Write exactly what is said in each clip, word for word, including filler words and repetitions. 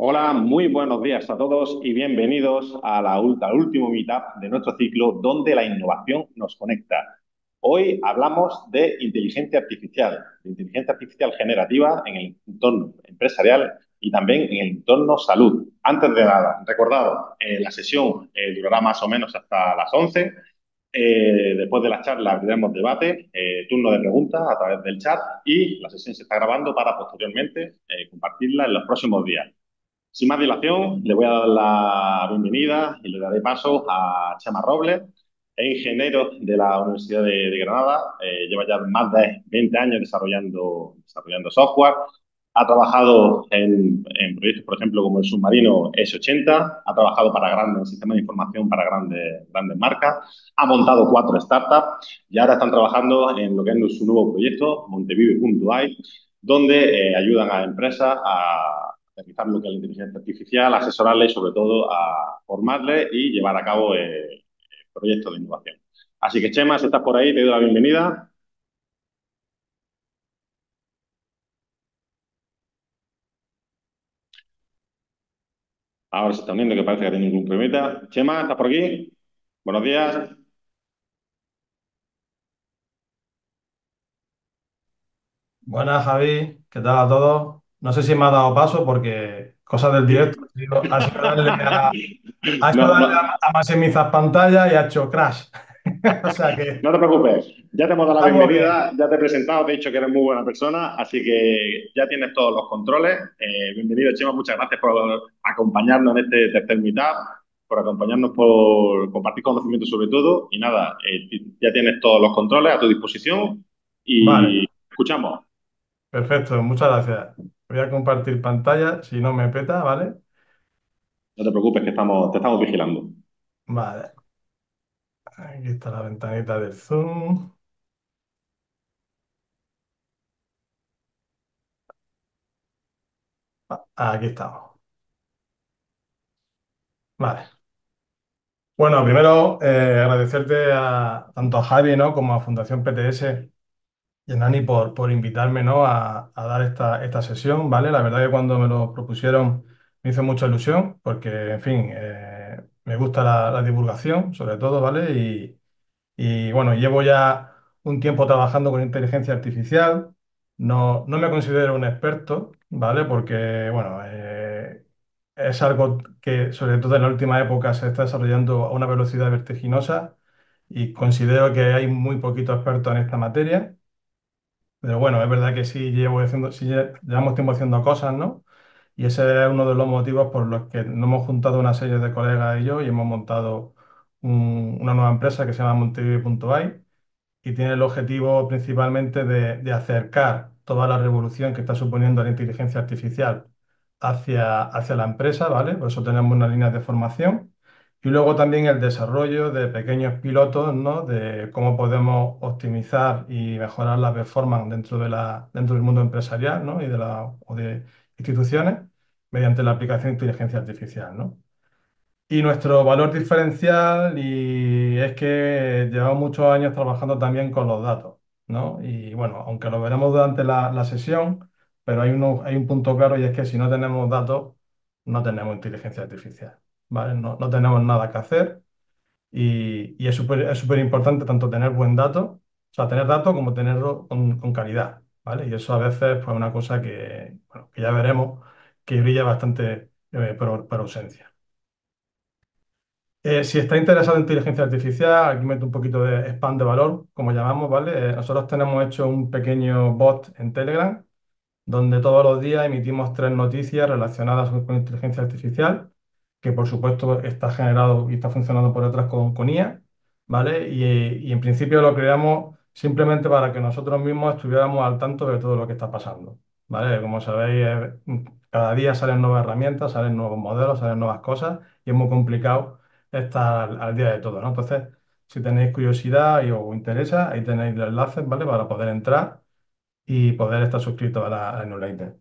Hola, muy buenos días a todos y bienvenidos a la, ult- al último meetup de nuestro ciclo donde la innovación nos conecta. Hoy hablamos de inteligencia artificial, de inteligencia artificial generativa en el entorno empresarial y también en el entorno salud. Antes de nada, recordad, eh, la sesión eh, durará más o menos hasta las once. Eh, después de la charla abriremos debate, eh, turno de preguntas a través del chat y la sesión se está grabando para posteriormente eh, compartirla en los próximos días. Sin más dilación, le voy a dar la bienvenida y le daré paso a Chema Robles, es ingeniero de la Universidad de, de Granada, eh, lleva ya más de veinte años desarrollando, desarrollando software, ha trabajado en, en proyectos, por ejemplo, como el submarino S ochenta, ha trabajado para grandes sistemas de información para grandes, grandes marcas, ha montado cuatro startups y ahora están trabajando en lo que es su nuevo proyecto, Montevive punto a i, donde eh, ayudan a empresas a aterrizar lo que es la inteligencia artificial, asesorarle y sobre todo a formarle y llevar a cabo eh, proyectos de innovación. Así que Chema, si estás por ahí, te doy la bienvenida. Ahora se está uniendo, que parece que tiene ningún problemita. Chema, ¿estás por aquí? Buenos días. Buenas, Javi, ¿qué tal a todos? No sé si me ha dado paso porque cosas del directo ha sido, ha sido darle a, ha sido No, darle no, a, a maximizar pantalla y ha hecho crash. O sea que no te preocupes, ya te hemos dado la estamos bien. bienvenida, ya te he presentado, te he dicho que eres muy buena persona, así que ya tienes todos los controles. Eh, bienvenido, Chema, muchas gracias por acompañarnos en este tercer meetup, por acompañarnos, por compartir conocimientos sobre todo. Y nada, eh, ya tienes todos los controles a tu disposición Vale, y escuchamos. perfecto, muchas gracias. Voy a compartir pantalla, si no me peta, ¿vale? No te preocupes, que estamos, te estamos vigilando. Vale, aquí está la ventanita del Zoom. Ah, aquí estamos. Vale. Bueno, primero eh, agradecerte a, tanto a Javi, ¿no? como a Fundación P T S y Nani por, por invitarme, ¿no? a, a dar esta, esta sesión, ¿vale? La verdad que cuando me lo propusieron me hizo mucha ilusión porque, en fin, eh, me gusta la, la divulgación, sobre todo, ¿vale? Y, y, bueno, llevo ya un tiempo trabajando con inteligencia artificial. No, no me considero un experto, ¿vale? Porque, bueno, eh, es algo que, sobre todo en la última época, se está desarrollando a una velocidad vertiginosa y considero que hay muy poquitos expertos en esta materia. Pero bueno, es verdad que sí llevo haciendo, sí lle- llevamos tiempo haciendo cosas, ¿no? Y ese es uno de los motivos por los que nos hemos juntado una serie de colegas y yo y hemos montado un- una nueva empresa que se llama Montevideo punto a i y tiene el objetivo principalmente de, de acercar toda la revolución que está suponiendo la inteligencia artificial hacia, hacia la empresa, ¿vale? Por eso tenemos unas líneas de formación. Y luego también el desarrollo de pequeños pilotos, ¿no? De cómo podemos optimizar y mejorar la performance dentro de la, dentro del mundo empresarial, ¿no? Y de la, o de instituciones mediante la aplicación de inteligencia artificial, ¿no? Y nuestro valor diferencial y es que llevamos muchos años trabajando también con los datos, ¿no? Y bueno, aunque lo veremos durante la, la sesión, pero hay, uno, hay un punto claro y es que si no tenemos datos, no tenemos inteligencia artificial, ¿vale? No, no tenemos nada que hacer y, y es súper es súper importante tanto tener buen dato, o sea, tener datos como tenerlo con, con calidad, ¿vale? Y eso a veces pues, es una cosa que, bueno, que ya veremos que brilla bastante eh, por por ausencia. Eh, si está interesado en inteligencia artificial, aquí meto un poquito de spam de valor, como llamamos, ¿vale? Eh, nosotros tenemos hecho un pequeño bot en Telegram, donde todos los días emitimos tres noticias relacionadas con con inteligencia artificial, que por supuesto está generado y está funcionando por detrás con, con I A, ¿vale? Y, y en principio lo creamos simplemente para que nosotros mismos estuviéramos al tanto de todo lo que está pasando, ¿vale? Como sabéis, eh, cada día salen nuevas herramientas, salen nuevos modelos, salen nuevas cosas y es muy complicado estar al, al día de todo, ¿no? Entonces, si tenéis curiosidad y os interesa, ahí tenéis los enlaces, ¿vale? Para poder entrar y poder estar suscrito a la, a la newsletter.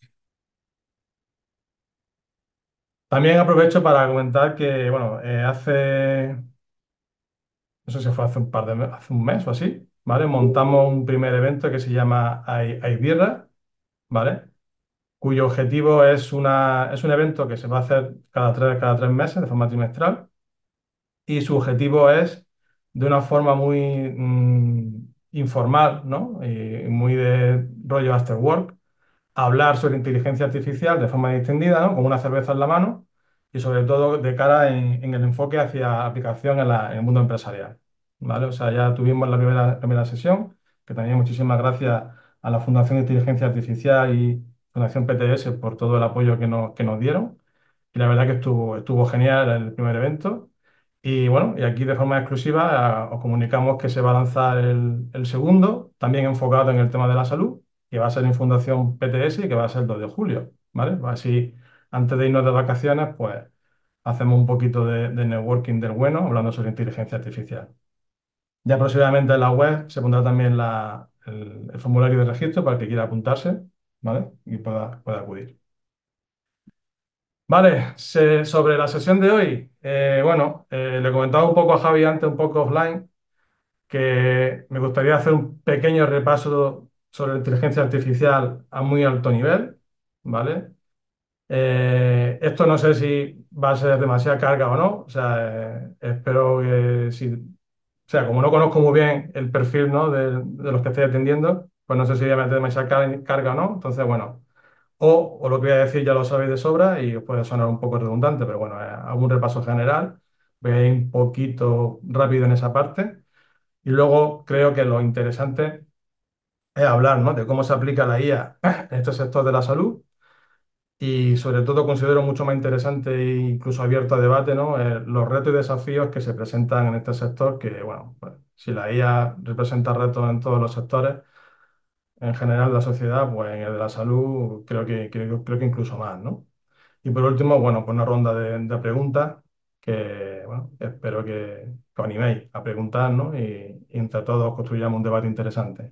También aprovecho para comentar que, bueno, eh, hace, no sé si fue hace un par de me- hace un mes o así, ¿vale? Montamos un primer evento que se llama I- iBirra, ¿vale? cuyo objetivo es, una, es un evento que se va a hacer cada tres, cada tres meses de forma trimestral y su objetivo es, de una forma muy mm, informal, ¿no? Y muy de rollo after work, hablar sobre inteligencia artificial de forma distendida, ¿no? Con una cerveza en la mano y sobre todo de cara en, en el enfoque hacia aplicación en, la- en el mundo empresarial, ¿vale? O sea, ya tuvimos la primera, primera sesión, que también muchísimas gracias a la Fundación de Inteligencia Artificial y Fundación P T S por todo el apoyo que nos, que nos dieron. Y la verdad que estuvo, estuvo genial el primer evento. Y bueno, y aquí de forma exclusiva eh, os comunicamos que se va a lanzar el, el segundo, también enfocado en el tema de la salud, que va a ser en Fundación P T S y que va a ser el dos de julio, ¿vale? Así, antes de irnos de vacaciones, pues hacemos un poquito de, de networking del bueno, hablando sobre inteligencia artificial. Ya próximamente en la web se pondrá también la- el, el formulario de registro para el que quiera apuntarse, ¿vale? Y pueda, pueda acudir. Vale, se- sobre la sesión de hoy, eh, bueno, eh, le comentaba un poco a Javi antes, un poco offline, que me gustaría hacer un pequeño repaso sobre la inteligencia artificial a muy alto nivel, ¿vale? Eh, esto no sé si va a ser demasiada carga o no, o sea, eh, espero que si, o sea, como no conozco muy bien el perfil, ¿no? de, de los que estoy atendiendo, pues no sé si voy a meter demasiada car- carga o no, entonces, bueno. O, o lo que voy a decir ya lo sabéis de sobra y os puede sonar un poco redundante, pero bueno, eh, hago un repaso general, voy a ir un poquito rápido en esa parte y luego creo que lo interesante es hablar, ¿no? de cómo se aplica la I A en este sector de la salud y sobre todo considero mucho más interesante e incluso abierto a debate, ¿no? Eh, los retos y desafíos que se presentan en este sector, que bueno, pues, si la I A representa retos en todos los sectores, en general de la sociedad, pues en el de la salud creo que, creo, creo que incluso más, ¿no? Y por último, bueno, pues una ronda de, de preguntas que, bueno, espero que, que os animéis a preguntar, ¿no? Y, y entre todos construyamos un debate interesante.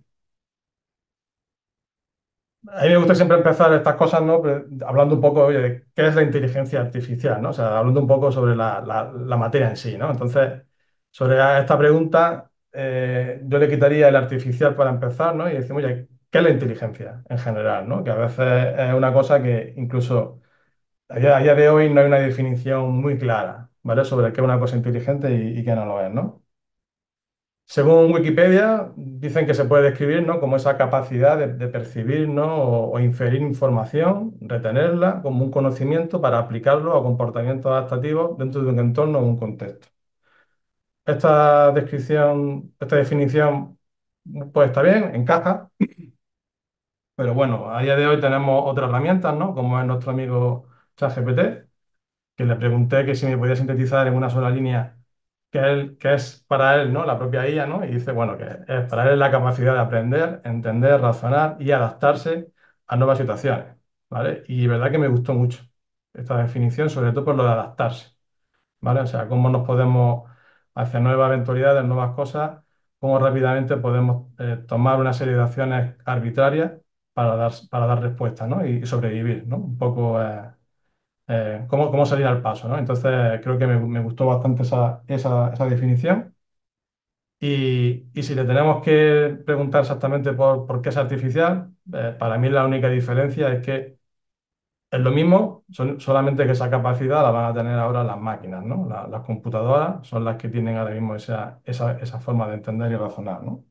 A mí me gusta siempre empezar estas cosas, ¿no? Pre- Hablando un poco, oye, de qué es la inteligencia artificial, ¿no? O sea, hablando un poco sobre la, la- la materia en sí, ¿no? Entonces, sobre esta pregunta, eh, yo le quitaría el artificial para empezar, ¿no? Y decimos, oye, ¿qué es la inteligencia en general, ¿no? Que a veces es una cosa que incluso a día, a día de hoy no hay una definición muy clara, ¿vale? Sobre qué es una cosa inteligente y, y qué no lo es, ¿no? Según Wikipedia, dicen que se puede describir, ¿no? como esa capacidad de, de percibir, ¿no? o, o inferir información, retenerla como un conocimiento para aplicarlo a comportamientos adaptativos dentro de un entorno o un contexto. Esta descripción, esta definición, pues está bien, encaja, pero bueno, a día de hoy tenemos otras herramientas, ¿no? Como es nuestro amigo ChatGPT, que le pregunté que si me podía sintetizar en una sola línea qué, él- qué es para él, ¿no? La propia I A, ¿no? Y dice, bueno, que es, para él la capacidad de aprender, entender, razonar y adaptarse a nuevas situaciones, ¿vale? Y verdad que me gustó mucho esta definición, sobre todo por lo de adaptarse, ¿vale? O sea, cómo nos podemos hacia nuevas eventualidades, nuevas cosas, cómo rápidamente podemos eh, tomar una serie de acciones arbitrarias para dar, para dar respuesta, ¿no? Y, y sobrevivir, ¿no? Un poco... eh, eh, cómo, cómo salir al paso, ¿no? Entonces creo que me, me gustó bastante esa, esa, esa definición. Y, y si le tenemos que preguntar exactamente por, por qué es artificial, eh, para mí la única diferencia es que es lo mismo, son- solamente que esa capacidad la van a tener ahora las máquinas, ¿no? La- las computadoras son las que tienen ahora mismo esa, esa, esa forma de entender y razonar, ¿no?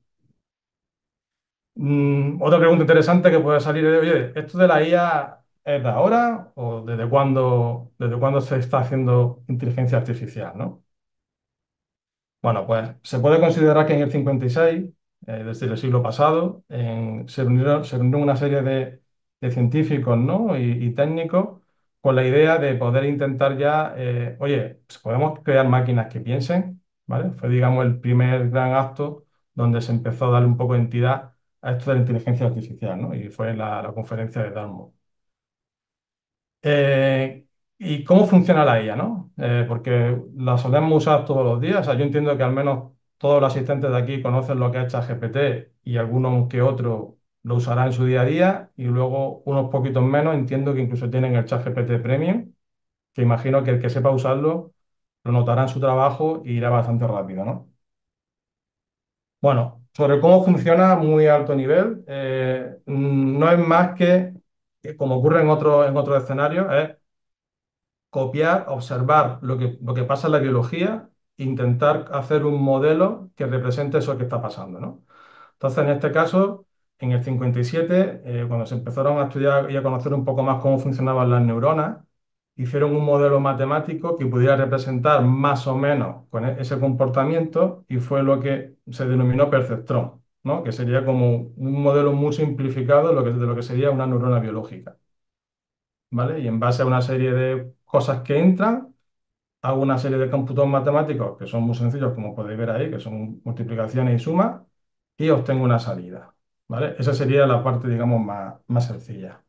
Mm, otra pregunta interesante que puede salir es, oye, ¿esto de la I A es de ahora o desde cuándo, desde cuándo se está haciendo inteligencia artificial, ¿no? Bueno, pues se puede considerar que en el cincuenta y seis, eh, desde el siglo pasado, en- se reunieron, se reunieron una serie de, de científicos, ¿no? y, y técnicos con la idea de poder intentar ya, eh, oye, pues podemos crear máquinas que piensen, ¿vale? Fue, digamos, el primer gran acto donde se empezó a darle un poco de entidad a esto de la inteligencia artificial, ¿no? Y fue la, la conferencia de Dartmouth. Eh, ¿y cómo funciona la I A, no? Eh, porque la solemos usar todos los días. O sea, yo entiendo que al menos todos los asistentes de aquí conocen lo que es ChatGPT y algunos que otros lo usarán en su día a día y luego unos poquitos menos entiendo que incluso tienen el ChatGPT Premium, que imagino que el que sepa usarlo lo notará en su trabajo y irá bastante rápido, ¿no? Bueno, sobre cómo funciona a muy alto nivel, eh, mm, no es más que que, como ocurre en otros en otros escenarios, es copiar, observar lo que, lo que pasa en la biología e intentar hacer un modelo que represente eso que está pasando, ¿no? Entonces, en este caso, en el cincuenta y siete, eh, cuando se empezaron a estudiar y a conocer un poco más cómo funcionaban las neuronas, hicieron un modelo matemático que pudiera representar más o menos con e- ese comportamiento y fue lo que se denominó perceptrón, ¿no? Que sería como un modelo muy simplificado de lo que, de lo que sería una neurona biológica, ¿vale? Y en base a una serie de cosas que entran, hago una serie de cómputos matemáticos que son muy sencillos, como podéis ver ahí, que son multiplicaciones y sumas, y obtengo una salida, ¿vale? Esa sería la parte, digamos, más, más sencilla.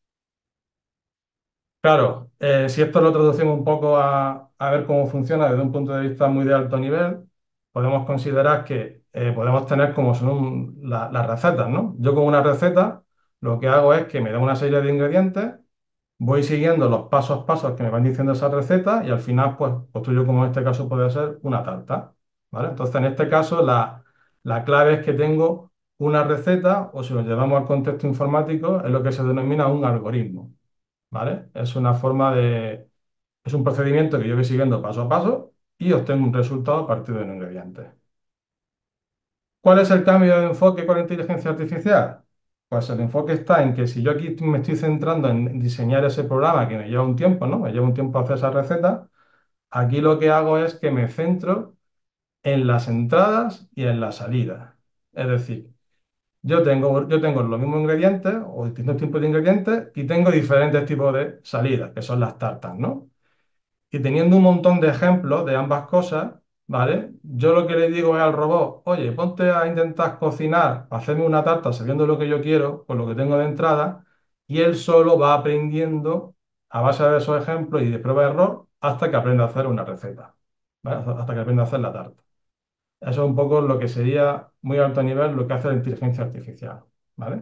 Claro, eh, si esto lo traducimos un poco a, a ver cómo funciona desde un punto de vista muy de alto nivel, podemos considerar que eh, podemos tener como son un- la- las recetas, ¿no? Yo con una receta lo que hago es que me da una serie de ingredientes. Voy siguiendo los pasos a pasos que me van diciendo esa receta y al final, pues, construyo como en este caso puede ser una tarta, ¿vale? Entonces, en este caso, la, la clave es que tengo una receta, o si lo llevamos al contexto informático, es lo que se denomina un algoritmo, ¿vale? Es una forma de, es un procedimiento que yo voy siguiendo paso a paso y obtengo un resultado a partir de un ingrediente. ¿Cuál es el cambio de enfoque con la inteligencia artificial? Pues el enfoque está en que si yo aquí me estoy centrando en diseñar ese programa que me lleva un tiempo, ¿no? Me lleva un tiempo hacer esa receta, aquí lo que hago es que me centro en las entradas y en las salidas. Es decir, yo tengo, yo tengo los mismos ingredientes o distintos tipos de ingredientes y tengo diferentes tipos de salidas, que son las tartas, ¿no? Y teniendo un montón de ejemplos de ambas cosas, ¿vale? Yo lo que le digo es al robot, oye, ponte a intentar cocinar, hacerme una tarta sabiendo lo que yo quiero, con lo que tengo de entrada, y él solo va aprendiendo a base de esos ejemplos y de prueba de error hasta que aprenda a hacer una receta, ¿vale? Hasta hasta que aprenda a hacer la tarta. Eso es un poco lo que sería muy alto nivel lo que hace la inteligencia artificial, ¿vale?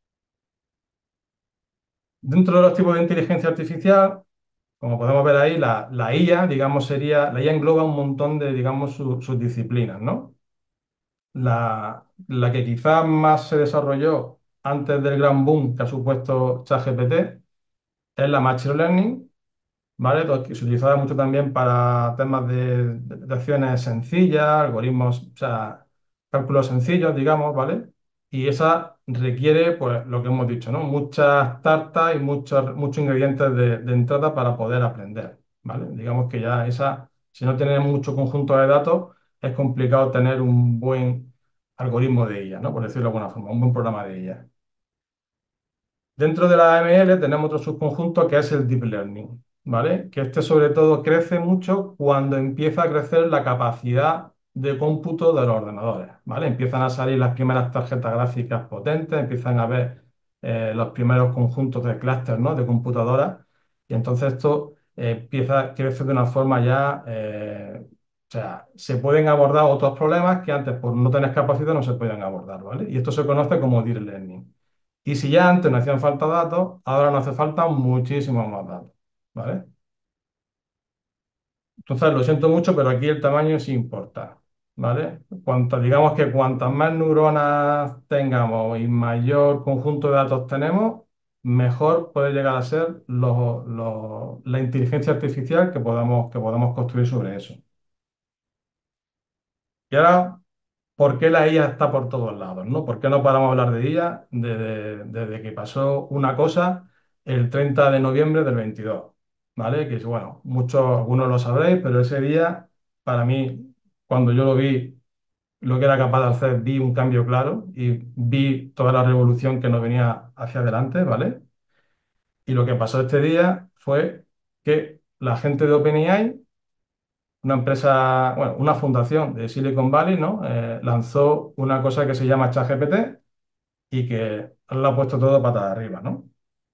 Dentro de los tipos de inteligencia artificial, como podemos ver ahí, la, la I A, digamos, sería, la I A engloba un montón de, digamos, su- sus disciplinas, ¿no? La, la que quizás más se desarrolló antes del gran boom que ha supuesto ChatGPT es la Machine Learning, ¿vale? To- que se utilizaba mucho también para temas de, de- de acciones sencillas, algoritmos, o sea, cálculos sencillos, digamos, ¿vale? Y esa requiere, pues, lo que hemos dicho, ¿no? Muchas tartas y muchos, muchos ingredientes de, de entrada para poder aprender, ¿vale? Digamos que ya esa, si no tienes mucho conjunto de datos, es complicado tener un buen algoritmo de I A, ¿no? Por decirlo de alguna forma, un buen programa de I A. Dentro de la A M L tenemos otro subconjunto que es el Deep Learning, ¿vale? Que este sobre todo crece mucho cuando empieza a crecer la capacidad de cómputo de los ordenadores, ¿vale? Empiezan a salir las primeras tarjetas gráficas potentes, empiezan a ver eh, los primeros conjuntos de clústeres, ¿no? De computadoras y entonces esto eh, empieza a crecer de una forma ya, eh, o sea, se pueden abordar otros problemas que antes por no tener capacidad no se podían abordar, ¿vale? Y esto se conoce como Deep Learning. Y si ya antes no hacían falta datos, ahora no hace falta muchísimos más datos, ¿vale? Entonces, lo siento mucho, pero aquí el tamaño sí importa, ¿vale? Cuanto, digamos que cuantas más neuronas tengamos y mayor conjunto de datos tenemos, mejor puede llegar a ser lo- lo- la inteligencia artificial que podamos, que podamos construir sobre eso. Y ahora, ¿por qué la I A está por todos lados, ¿no? ¿Por qué no paramos a hablar de I A desde, desde que pasó una cosa el treinta de noviembre del veintidós? ¿Vale? Que es, bueno, muchos, algunos lo sabréis, pero ese día, para mí, cuando yo lo vi, lo que era capaz de hacer, vi un cambio claro y vi toda la revolución que nos venía hacia adelante, ¿vale? Y lo que pasó este día fue que la gente de OpenAI, una empresa, bueno, una fundación de Silicon Valley, ¿no? Eh, lanzó una cosa que se llama ChatGPT y que lo ha puesto todo patas arriba, ¿no?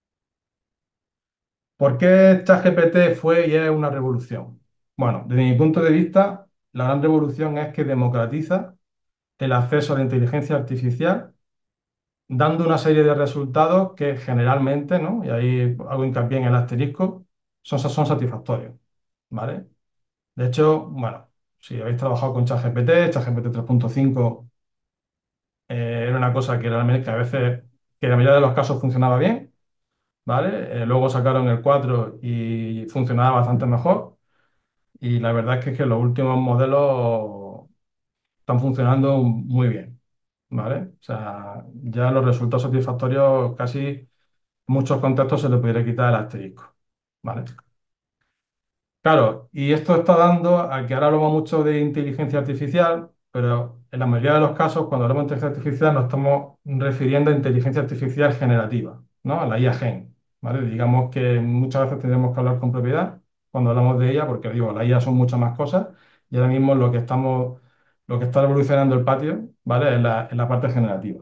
¿Por qué ChatGPT fue y es una revolución? Bueno, desde mi punto de vista, la gran revolución es que democratiza el acceso a la inteligencia artificial, dando una serie de resultados que generalmente, ¿no? Y ahí hago hincapié en el asterisco, son, son satisfactorios, ¿vale? De hecho, bueno, si habéis trabajado con ChatGPT, ChatGPT tres punto cinco eh, era una cosa que realmente que a veces, que en la mayoría de los casos funcionaba bien, ¿vale? Eh, luego sacaron el cuatro y funcionaba bastante mejor. Y la verdad es que, es que los últimos modelos están funcionando muy bien, ¿vale? O sea, ya los resultados satisfactorios casi en muchos contextos se le pudiera quitar el asterisco, ¿vale? Claro, y esto está dando a que ahora hablamos mucho de inteligencia artificial, pero en la mayoría de los casos, cuando hablamos de inteligencia artificial, nos estamos refiriendo a inteligencia artificial generativa, ¿no? A la I A Gen, ¿vale? Digamos que muchas veces tenemos que hablar con propiedad cuando hablamos de ella, porque digo, la I A son muchas más cosas, y ahora mismo lo que estamos, lo que está revolucionando el patio, ¿vale? Es la, es la parte generativa.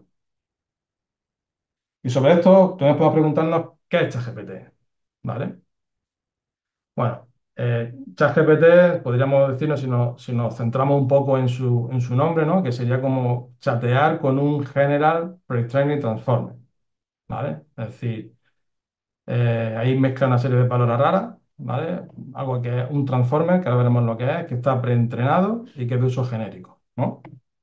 Y sobre esto, también podemos preguntarnos, ¿qué es ChatGPT? ¿Vale? Bueno, eh, ChatGPT, podríamos decirnos, si nos, si nos centramos un poco en su, en su nombre, ¿no? Que sería como chatear con un General Pre-Training Transformer, ¿vale? Es decir, eh, ahí mezcla una serie de palabras raras, ¿vale? Algo que es un transformer, que ahora veremos lo que es, que está preentrenado y que es de uso genérico, ¿no?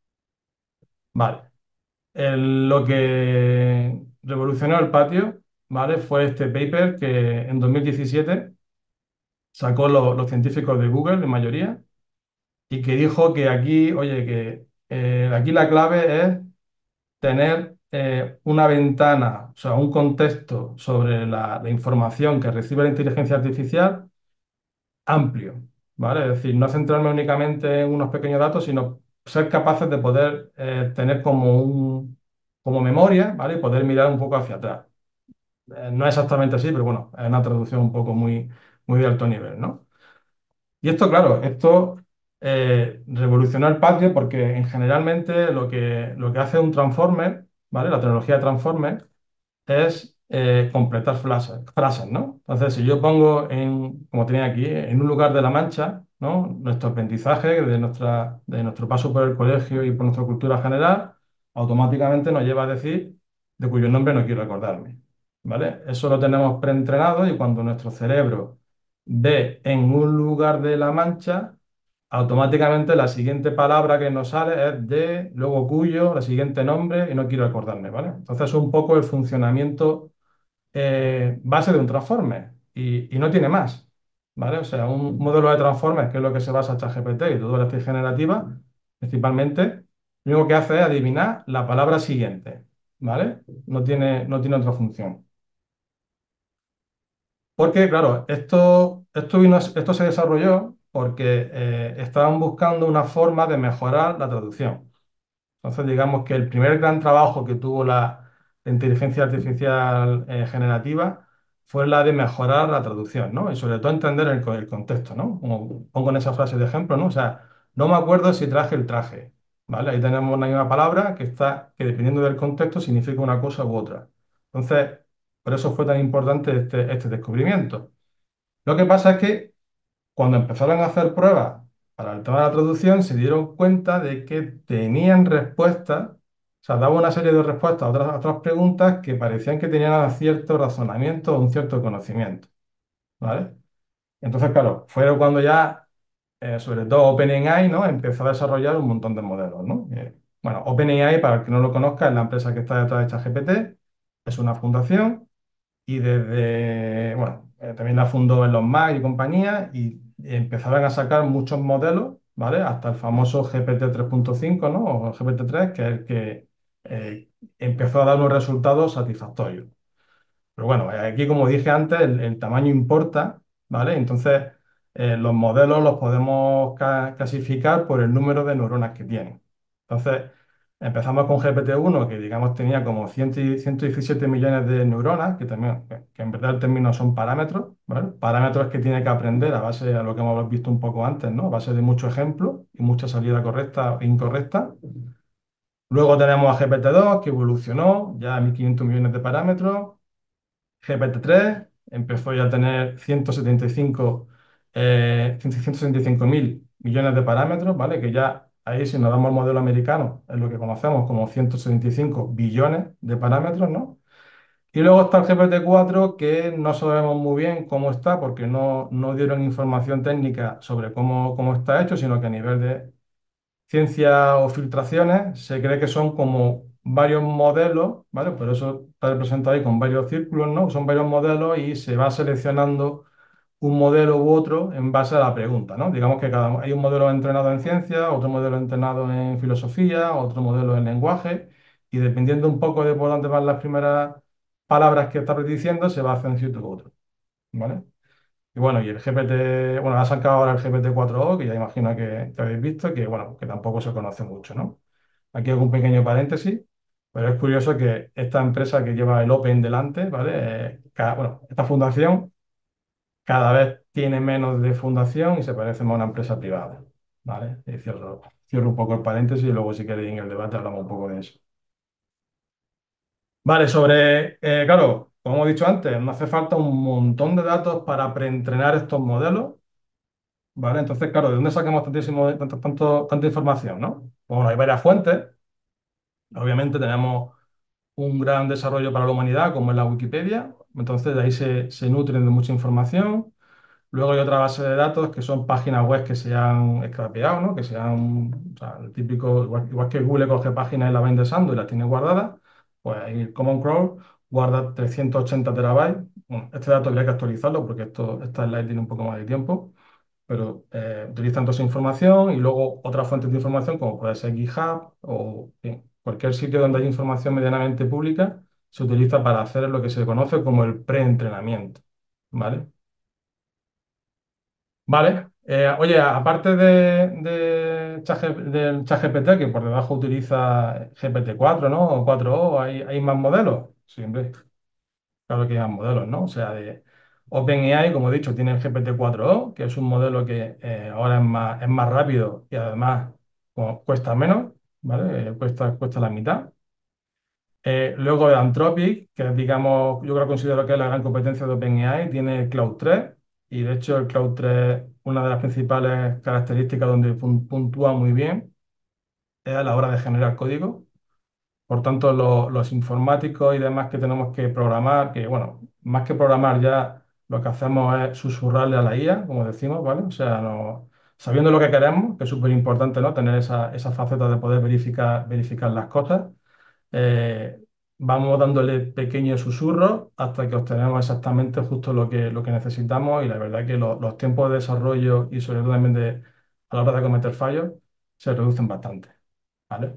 Vale. El- lo que revolucionó el patio, ¿vale? Fue este paper que en dos mil diecisiete sacó lo- los científicos de Google, en mayoría, y que dijo que aquí, oye, que eh, aquí la clave es tener eh, una ventana, o sea, un contexto sobre la, la información que recibe la inteligencia artificial amplio, ¿vale? Es decir, no centrarme únicamente en unos pequeños datos, sino ser capaces de poder eh, tener como un, como memoria, ¿vale? Y poder mirar un poco hacia atrás. Eh, no es exactamente así, pero bueno, es una traducción un poco muy, muy de alto nivel, ¿no? Y esto, claro, esto eh, revolucionó el patio porque en generalmente lo que, lo que hace un transformer, ¿vale? La tecnología de transformer es eh, completar frases, frases, ¿no? Entonces, si yo pongo en, como tenía aquí, en un lugar de la Mancha, ¿no? Nuestro aprendizaje de nuestra, de nuestro paso por el colegio y por nuestra cultura general, automáticamente nos lleva a decir de cuyo nombre no quiero acordarme, ¿vale? Eso lo tenemos preentrenado y cuando nuestro cerebro ve en un lugar de la Mancha, automáticamente la siguiente palabra que nos sale es de, luego cuyo, la siguiente nombre y no quiero acordarme, ¿vale? Entonces es un poco el funcionamiento eh, base de un transformer y, y no tiene más, ¿vale? O sea, un modelo de transformer, que es lo que se basa ChatGPT y toda la inteligencia generativa, principalmente, lo único que hace es adivinar la palabra siguiente, ¿vale? No tiene, no tiene otra función. Porque, claro, esto, esto, vino- esto se desarrolló porque eh, estaban buscando una forma de mejorar la traducción. Entonces, digamos que el primer gran trabajo que tuvo la, la inteligencia artificial eh, generativa fue la de mejorar la traducción, ¿no? Y sobre todo entender el, co- el contexto, ¿no? Como pongo en esa frase de ejemplo, ¿no? O sea, no me acuerdo si traje el traje, ¿vale? Ahí tenemos una misma palabra que está, que dependiendo del contexto significa una cosa u otra. Entonces, por eso fue tan importante este, este descubrimiento. Lo que pasa es que cuando empezaron a hacer pruebas para el tema de la traducción, se dieron cuenta de que tenían respuestas, o sea, daba una serie de respuestas a otras, a otras preguntas que parecían que tenían cierto razonamiento o un cierto conocimiento, ¿vale? Entonces, claro, fue cuando ya, eh, sobre todo OpenAI, ¿no? Empezó a desarrollar un montón de modelos, ¿no? Eh, bueno, OpenAI, para el que no lo conozca, es la empresa que está detrás de ChatGPT, es una fundación y desde, bueno, eh, también la fundó Elon Musk y compañía y empezaron a sacar muchos modelos, ¿vale? Hasta el famoso G P T tres punto cinco, ¿no? O G P T tres, que es el que eh, empezó a dar unos resultados satisfactorios. Pero bueno, eh, aquí como dije antes, el, el tamaño importa, ¿vale? Entonces, eh, los modelos los podemos ca- clasificar por el número de neuronas que tienen. Entonces, empezamos con G P T uno, que digamos tenía como cien y- ciento diecisiete millones de neuronas, que también, que que en verdad el término son parámetros, ¿vale? Parámetros que tiene que aprender a base de lo que hemos visto un poco antes, ¿no? A base de muchos ejemplos y mucha salida correcta e incorrecta. Luego tenemos a G P T dos, que evolucionó ya a mil quinientos millones de parámetros. G P T tres empezó ya a tener ciento setenta y cinco, eh, ciento setenta y cinco mil millones de parámetros, ¿vale? Que ya ahí, si nos damos el modelo americano, es lo que conocemos como ciento setenta y cinco billones de parámetros, ¿no? Y luego está el G P T cuatro, que no sabemos muy bien cómo está, porque no, no dieron información técnica sobre cómo, cómo está hecho, sino que a nivel de ciencia o filtraciones se cree que son como varios modelos, ¿vale? Por eso está representado ahí con varios círculos, ¿no? Son varios modelos y se va seleccionando un modelo u otro en base a la pregunta, ¿no? Digamos que cada, hay un modelo entrenado en ciencia, otro modelo entrenado en filosofía, otro modelo en lenguaje, y dependiendo un poco de por dónde van las primeras palabras que está prediciendo, se va a hacer un cierto u otro, ¿vale? Y bueno, y el G P T, bueno, ha sacado ahora el G P T cuatro o, que ya imagino que, que habéis visto, que bueno, que tampoco se conoce mucho, ¿no? Aquí hago un pequeño paréntesis, pero es curioso que esta empresa que lleva el Open delante, ¿vale? Eh, ca- bueno, esta fundación cada vez tiene menos de fundación y se parece más a una empresa privada, ¿vale? Y cierro, cierro un poco el paréntesis y luego si queréis en el debate hablamos un poco de eso. Vale, sobre, eh, claro, como hemos dicho antes, nos hace falta un montón de datos para preentrenar estos modelos, ¿vale? Entonces, claro, ¿de dónde sacamos tantísimo, tanto, tanto- tanta información, ¿no? Bueno, hay varias fuentes. Obviamente tenemos un gran desarrollo para la humanidad, como es la Wikipedia. Entonces, de ahí se, se nutren de mucha información. Luego hay otra base de datos que son páginas web que se han scrapeado, ¿no? Que se han, o sea, el típico, igual, igual que Google coge páginas y las va indexando y las tiene guardadas, pues ahí el Common Crawl guarda trescientos ochenta terabytes. Bueno, este dato habría que actualizarlo porque esto, esta slide tiene un poco más de tiempo, pero eh, utilizan toda esa información y luego otras fuentes de información como puede ser GitHub o en fin, cualquier sitio donde hay información medianamente pública se utiliza para hacer lo que se conoce como el preentrenamiento, ¿vale? Vale. Eh, oye, aparte de, de ChatG- del ChatGPT, que por debajo utiliza G P T cuatro, ¿no? O cuatro o, ¿hay, hay más modelos? Sí, hombre, claro que hay más modelos, ¿no? O sea, de OpenAI, como he dicho, tiene el G P T cuatro o, que es un modelo que eh, ahora es más, es más rápido y además cu- cuesta menos, ¿vale? Eh, cuesta, cuesta la mitad. Eh, luego de Anthropic, que es, digamos, yo creo que considero que es la gran competencia de OpenAI, tiene el Cloud tres y de hecho el Cloud tres, una de las principales características donde pun- puntúa muy bien es a la hora de generar código. Por tanto, lo- los informáticos y demás que tenemos que programar, que bueno, más que programar ya lo que hacemos es susurrarle a la I A, como decimos, ¿vale? O sea, no- sabiendo lo que queremos, que es súper importante, ¿no? Tener esa, esa faceta de poder verificar, verificar las cosas, eh, vamos dándole pequeños susurros hasta que obtenemos exactamente justo lo que, lo que necesitamos y la verdad que lo- los tiempos de desarrollo y sobre todo también de, a la hora de cometer fallos se reducen bastante, ¿vale?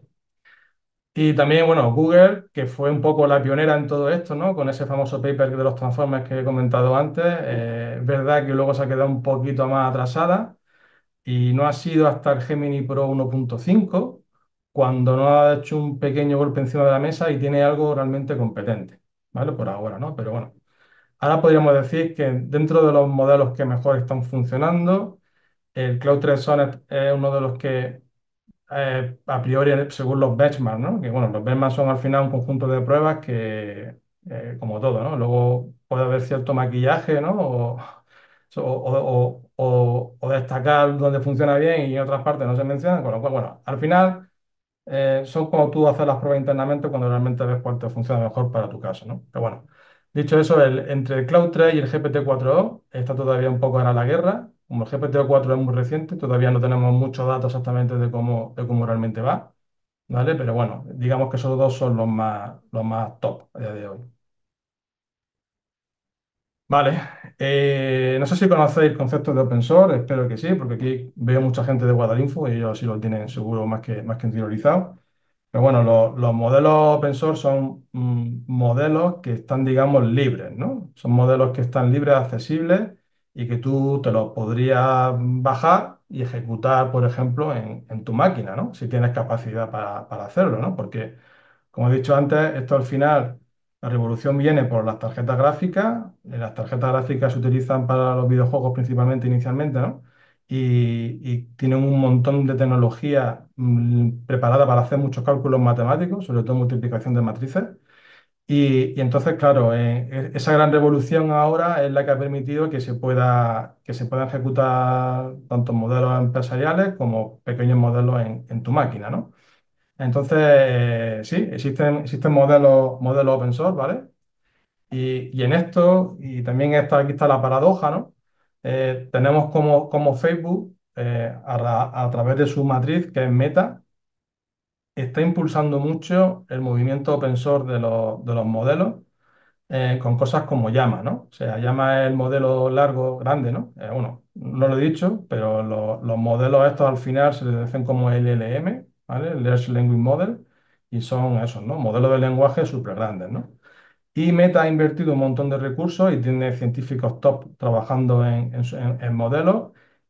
Y también, bueno, Google, que fue un poco la pionera en todo esto, ¿no? Con ese famoso paper de los Transformers que he comentado antes, eh, es verdad que luego se ha quedado un poquito más atrasada y no ha sido hasta el Gemini Pro uno punto cinco cuando no ha hecho un pequeño golpe encima de la mesa y tiene algo realmente competente, ¿vale? Por ahora, ¿no? Pero bueno, ahora podríamos decir que dentro de los modelos que mejor están funcionando, el Cloud tres Sonnet es uno de los que eh, a priori, según los benchmarks, ¿no? Que bueno, los benchmarks son al final un conjunto de pruebas que, eh, como todo, ¿no? Luego puede haber cierto maquillaje, ¿no? O, o, o- o- o destacar donde funciona bien y en otras partes no se menciona, con lo cual, bueno, al final eh, son como tú haces las pruebas internamente cuando realmente ves cuál te funciona mejor para tu caso, ¿no? Pero bueno, dicho eso, el- entre el Cloud tres y el G P T cuatro o está todavía un poco ahora la guerra. Como el G P T cuatro es muy reciente, todavía no tenemos muchos datos exactamente de cómo, de cómo realmente va, ¿vale? Pero bueno, digamos que esos dos son los más, los más top a día de hoy. Vale, eh, no sé si conocéis el concepto de open source, espero que sí, porque aquí veo mucha gente de Guadalinfo y ellos sí lo tienen seguro más que, más que interiorizado. Pero bueno, lo- los modelos open source son mm, modelos que están, digamos, libres, ¿no? Son modelos que están libres, accesibles y que tú te los podrías bajar y ejecutar, por ejemplo, en, en tu máquina, ¿no? Si tienes capacidad para, para hacerlo, ¿no? Porque como he dicho antes, esto al final, la revolución viene por las tarjetas gráficas. eh, Las tarjetas gráficas se utilizan para los videojuegos principalmente inicialmente, ¿no? Y, y tienen un montón de tecnología mm, preparada para hacer muchos cálculos matemáticos, sobre todo multiplicación de matrices. Y, y entonces, claro, eh, e- esa gran revolución ahora es la que ha permitido que se pueda, que se puedan ejecutar tanto modelos empresariales como pequeños modelos en, en tu máquina, ¿no? Entonces, eh, sí, existen, existen modelos, modelos open source, ¿vale? Y, y en esto, y también está, aquí está la paradoja, ¿no? Eh, tenemos como, como Facebook, eh, a, ra- a través de su matriz, que es Meta, está impulsando mucho el movimiento open source de los, de los modelos eh, con cosas como Llama, ¿no? O sea, Llama es el modelo largo, grande, ¿no? Eh, bueno, no lo he dicho, pero lo- los modelos estos al final se les dicen como L L M, ¿vale? Large Language Model, y son esos, ¿no? Modelos de lenguaje súper grandes, ¿no? Y Meta ha invertido un montón de recursos y tiene científicos top trabajando en, en su- en- en modelos.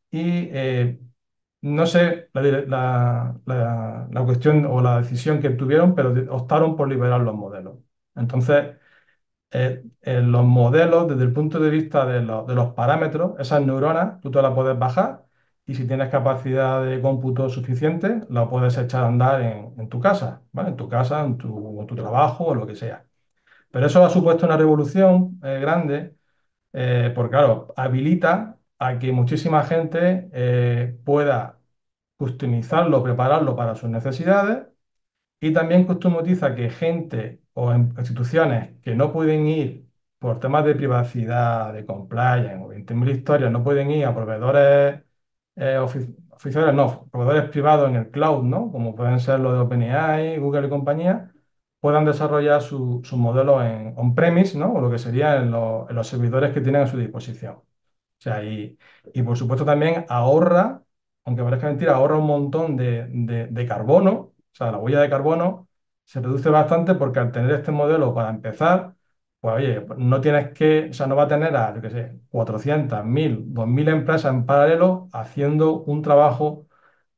Y eh, no sé la, dire- la- la- la cuestión o la decisión que tuvieron, pero de- optaron por liberar los modelos. Entonces, eh, eh, los modelos, desde el punto de vista de, lo- de los parámetros, esas neuronas, tú te las puedes bajar y si tienes capacidad de cómputo suficiente, la puedes echar a andar en, en tu casa, ¿vale? En tu casa, en tu, en tu trabajo o lo que sea. Pero eso ha supuesto una revolución eh, grande, eh, porque claro, habilita a que muchísima gente eh, pueda customizarlo, prepararlo para sus necesidades y también customiza que gente o en- instituciones que no pueden ir por temas de privacidad, de compliance o veinte mil historias, no pueden ir a proveedores eh, ofi- oficiales, no, proveedores privados en el cloud, ¿no? Como pueden ser los de OpenAI, Google y compañía, puedan desarrollar su- sus modelos en on-premise, ¿no? O lo que sería en, los en los servidores que tienen a su disposición. O sea, y, y por supuesto también ahorra, aunque parezca mentira, ahorra un montón de, de- de carbono. O sea, la huella de carbono se reduce bastante porque al tener este modelo para empezar, pues oye, pues no tienes que, o sea, no va a tener a, yo qué sé, cuatrocientas, mil, dos mil empresas en paralelo haciendo un trabajo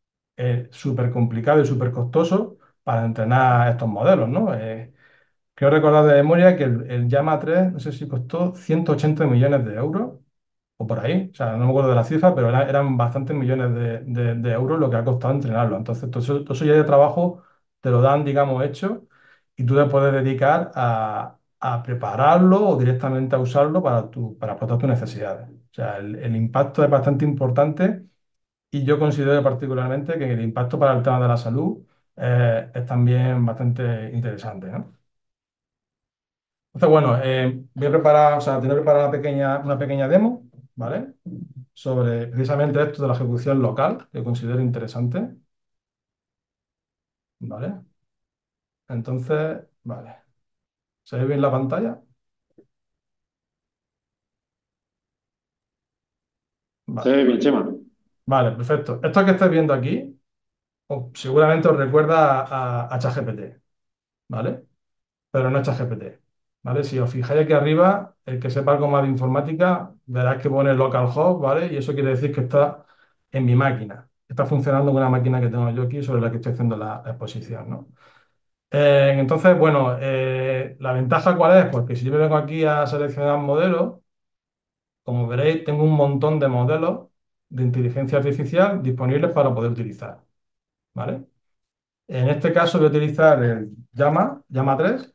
eh, súper complicado y súper costoso para entrenar estos modelos, ¿no? Eh, Quiero recordar de memoria que el, el Llama tres, no sé si costó ciento ochenta millones de euros o por ahí, o sea, no me acuerdo de la cifra, pero era- eran bastantes millones de, de- de euros lo que ha costado entrenarlo. Entonces, todo eso, todo eso ya de trabajo te lo dan, digamos, hecho y tú te puedes dedicar a, a prepararlo o directamente a usarlo para, tu, para explotar tus necesidades. O sea, el, el impacto es bastante importante y yo considero particularmente que el impacto para el tema de la salud eh, es también bastante interesante, ¿no? Entonces, bueno, eh, voy a preparar, o sea, tengo preparada una pequeña, una pequeña demo, ¿vale? Sobre precisamente esto de la ejecución local, que considero interesante, ¿vale? Entonces, vale. ¿Se ve bien la pantalla? Se Vale. ve bien, Chema. Vale, perfecto. Esto que estáis viendo aquí, o- seguramente os recuerda a, a ChatGPT, ¿vale? Pero no es ChatGPT, ¿vale? Si os fijáis aquí arriba, el que sepa algo más de informática, verás que pone localhost, ¿vale? Y eso quiere decir que está en mi máquina. Está funcionando con una máquina que tengo yo aquí sobre la que estoy haciendo la exposición, ¿no? Eh, entonces, bueno, eh, ¿la ventaja cuál es? Pues que si yo me vengo aquí a seleccionar modelos, como veréis, tengo un montón de modelos de inteligencia artificial disponibles para poder utilizar, ¿vale? En este caso voy a utilizar el Llama, Llama tres,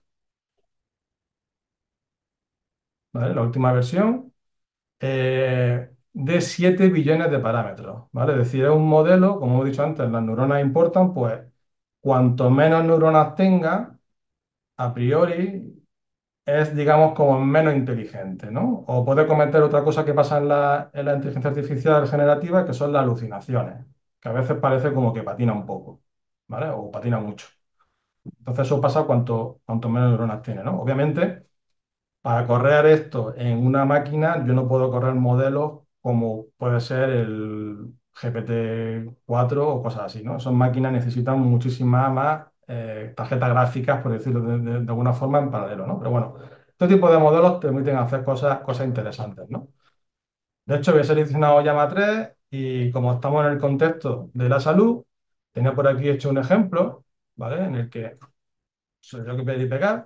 ¿vale? La última versión, eh, de siete billones de parámetros, ¿vale? Es decir, es un modelo, como hemos dicho antes, las neuronas importan, pues cuanto menos neuronas tenga, a priori es, digamos, como menos inteligente, ¿no? O puede cometer otra cosa que pasa en la, en la inteligencia artificial generativa, que son las alucinaciones, que a veces parece como que patina un poco, ¿vale? O patina mucho. Entonces eso pasa cuanto, cuanto menos neuronas tiene, ¿no? Obviamente, para correr esto en una máquina, yo no puedo correr modelos como puede ser el G P T cuatro o cosas así, ¿no? Esas máquinas necesitan muchísimas más eh, tarjetas gráficas, por decirlo de, de- de alguna forma, en paralelo, ¿no? Pero bueno, este tipo de modelos te permiten hacer cosas, cosas interesantes, ¿no? De hecho, he seleccionado Llama tres y como estamos en el contexto de la salud, tenía por aquí hecho un ejemplo, ¿vale? En el que soy yo que pedí pegar.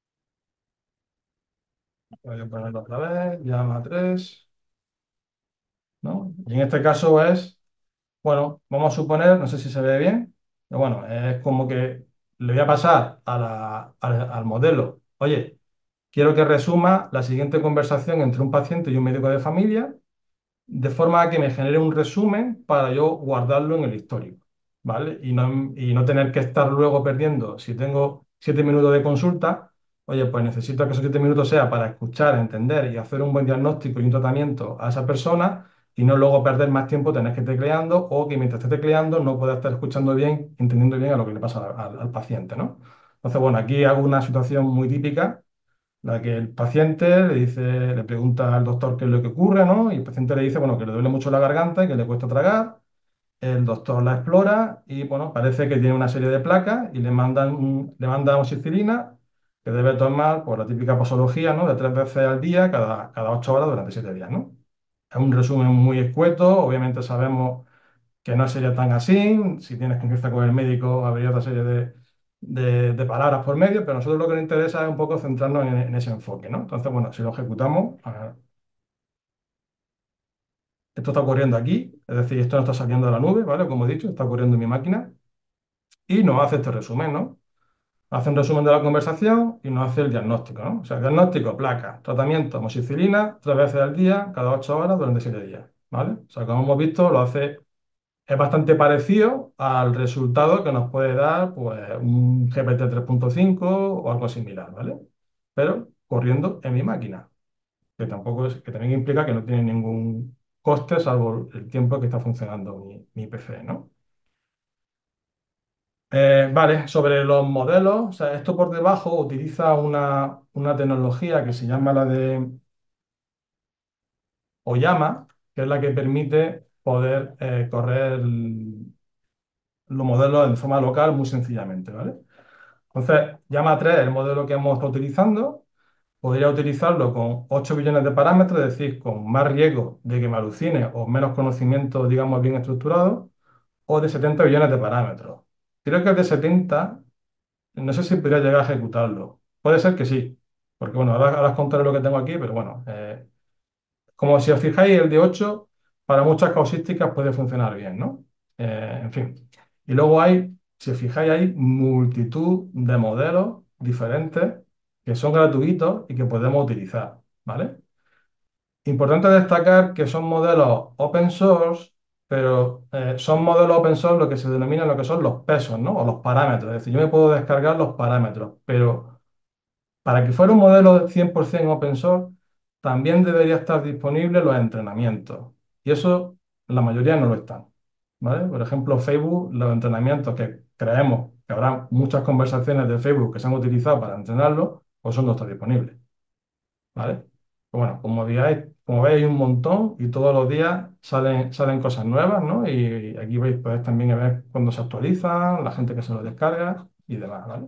Voy a ponerlo otra vez, Llama tres, ¿no? Y en este caso es, bueno, vamos a suponer, no sé si se ve bien, pero bueno, es como que le voy a pasar a la- al, al modelo, oye, quiero que resuma la siguiente conversación entre un paciente y un médico de familia de forma que me genere un resumen para yo guardarlo en el histórico, ¿vale? Y no, y no tener que estar luego perdiendo, si tengo siete minutos de consulta, oye, pues necesito que esos siete minutos sea para escuchar, entender y hacer un buen diagnóstico y un tratamiento a esa persona y no luego perder más tiempo tenés que tecleando o que mientras estés tecleando no puedas estar escuchando bien, entendiendo bien a lo que le pasa al, al- al paciente, ¿no? Entonces, bueno, aquí hago una situación muy típica, la que el paciente le dice, le pregunta al doctor qué es lo que ocurre, ¿no? Y el paciente le dice, bueno, que le duele mucho la garganta y que le cuesta tragar. El doctor la explora y bueno, parece que tiene una serie de placas y le mandan, un- le manda amoxicilina que debe tomar por la típica posología, ¿no? De tres veces al día, cada, cada ocho horas durante siete días, ¿no? Es un resumen muy escueto, obviamente sabemos que no sería tan así, si tienes confianza con el médico habría otra serie de, de- de palabras por medio, pero a nosotros lo que nos interesa es un poco centrarnos en, en ese enfoque, ¿no? Entonces, bueno, si lo ejecutamos, ah, esto está ocurriendo aquí, es decir, esto no está saliendo de la nube, ¿vale? Como he dicho, está ocurriendo en mi máquina. Y nos hace este resumen, ¿no? Hace un resumen de la conversación y nos hace el diagnóstico, ¿no? O sea, diagnóstico, placa, tratamiento, amoxicilina, tres veces al día, cada ocho horas, durante siete días, ¿vale? O sea, como hemos visto, lo hace, es bastante parecido al resultado que nos puede dar, pues, un G P T tres punto cinco o algo similar, ¿vale? Pero corriendo en mi máquina, que tampoco es, que también implica que no tiene ningún coste, salvo el tiempo que está funcionando mi, mi P C, ¿no? Eh, vale, sobre los modelos, o sea, esto por debajo utiliza una, una tecnología que se llama la de Oyama, que es la que permite poder eh, correr el- los modelos de forma local muy sencillamente, ¿vale? Entonces, Llama tres, el modelo que hemos estado utilizando, podría utilizarlo con ocho billones de parámetros, es decir, con más riesgo de que me alucine o menos conocimiento, digamos, bien estructurado, o de setenta billones de parámetros. Creo que el de setenta. No sé si podría llegar a ejecutarlo. Puede ser que sí, porque bueno, ahora, ahora os contaré lo que tengo aquí, pero bueno, eh, como si os fijáis, el de ocho para muchas causísticas puede funcionar bien, ¿no? Eh, en fin. Y luego hay, si os fijáis, hay multitud de modelos diferentes que son gratuitos y que podemos utilizar, ¿vale? Importante destacar que son modelos open source, pero eh, son modelos open source lo que se denomina lo que son los pesos, ¿no? O los parámetros. Es decir, yo me puedo descargar los parámetros, pero para que fuera un modelo cien por ciento open source, también debería estar disponible los entrenamientos. Y eso, la mayoría no lo están, ¿vale? Por ejemplo, Facebook, los entrenamientos que creemos que habrá muchas conversaciones de Facebook que se han utilizado para entrenarlo, pues eso no está disponible. ¿Vale? Pues bueno, como veis, como veis, hay un montón y todos los días salen, salen cosas nuevas, ¿no? Y aquí veis, podéis también ver cuando se actualizan, la gente que se lo descarga y demás, ¿vale?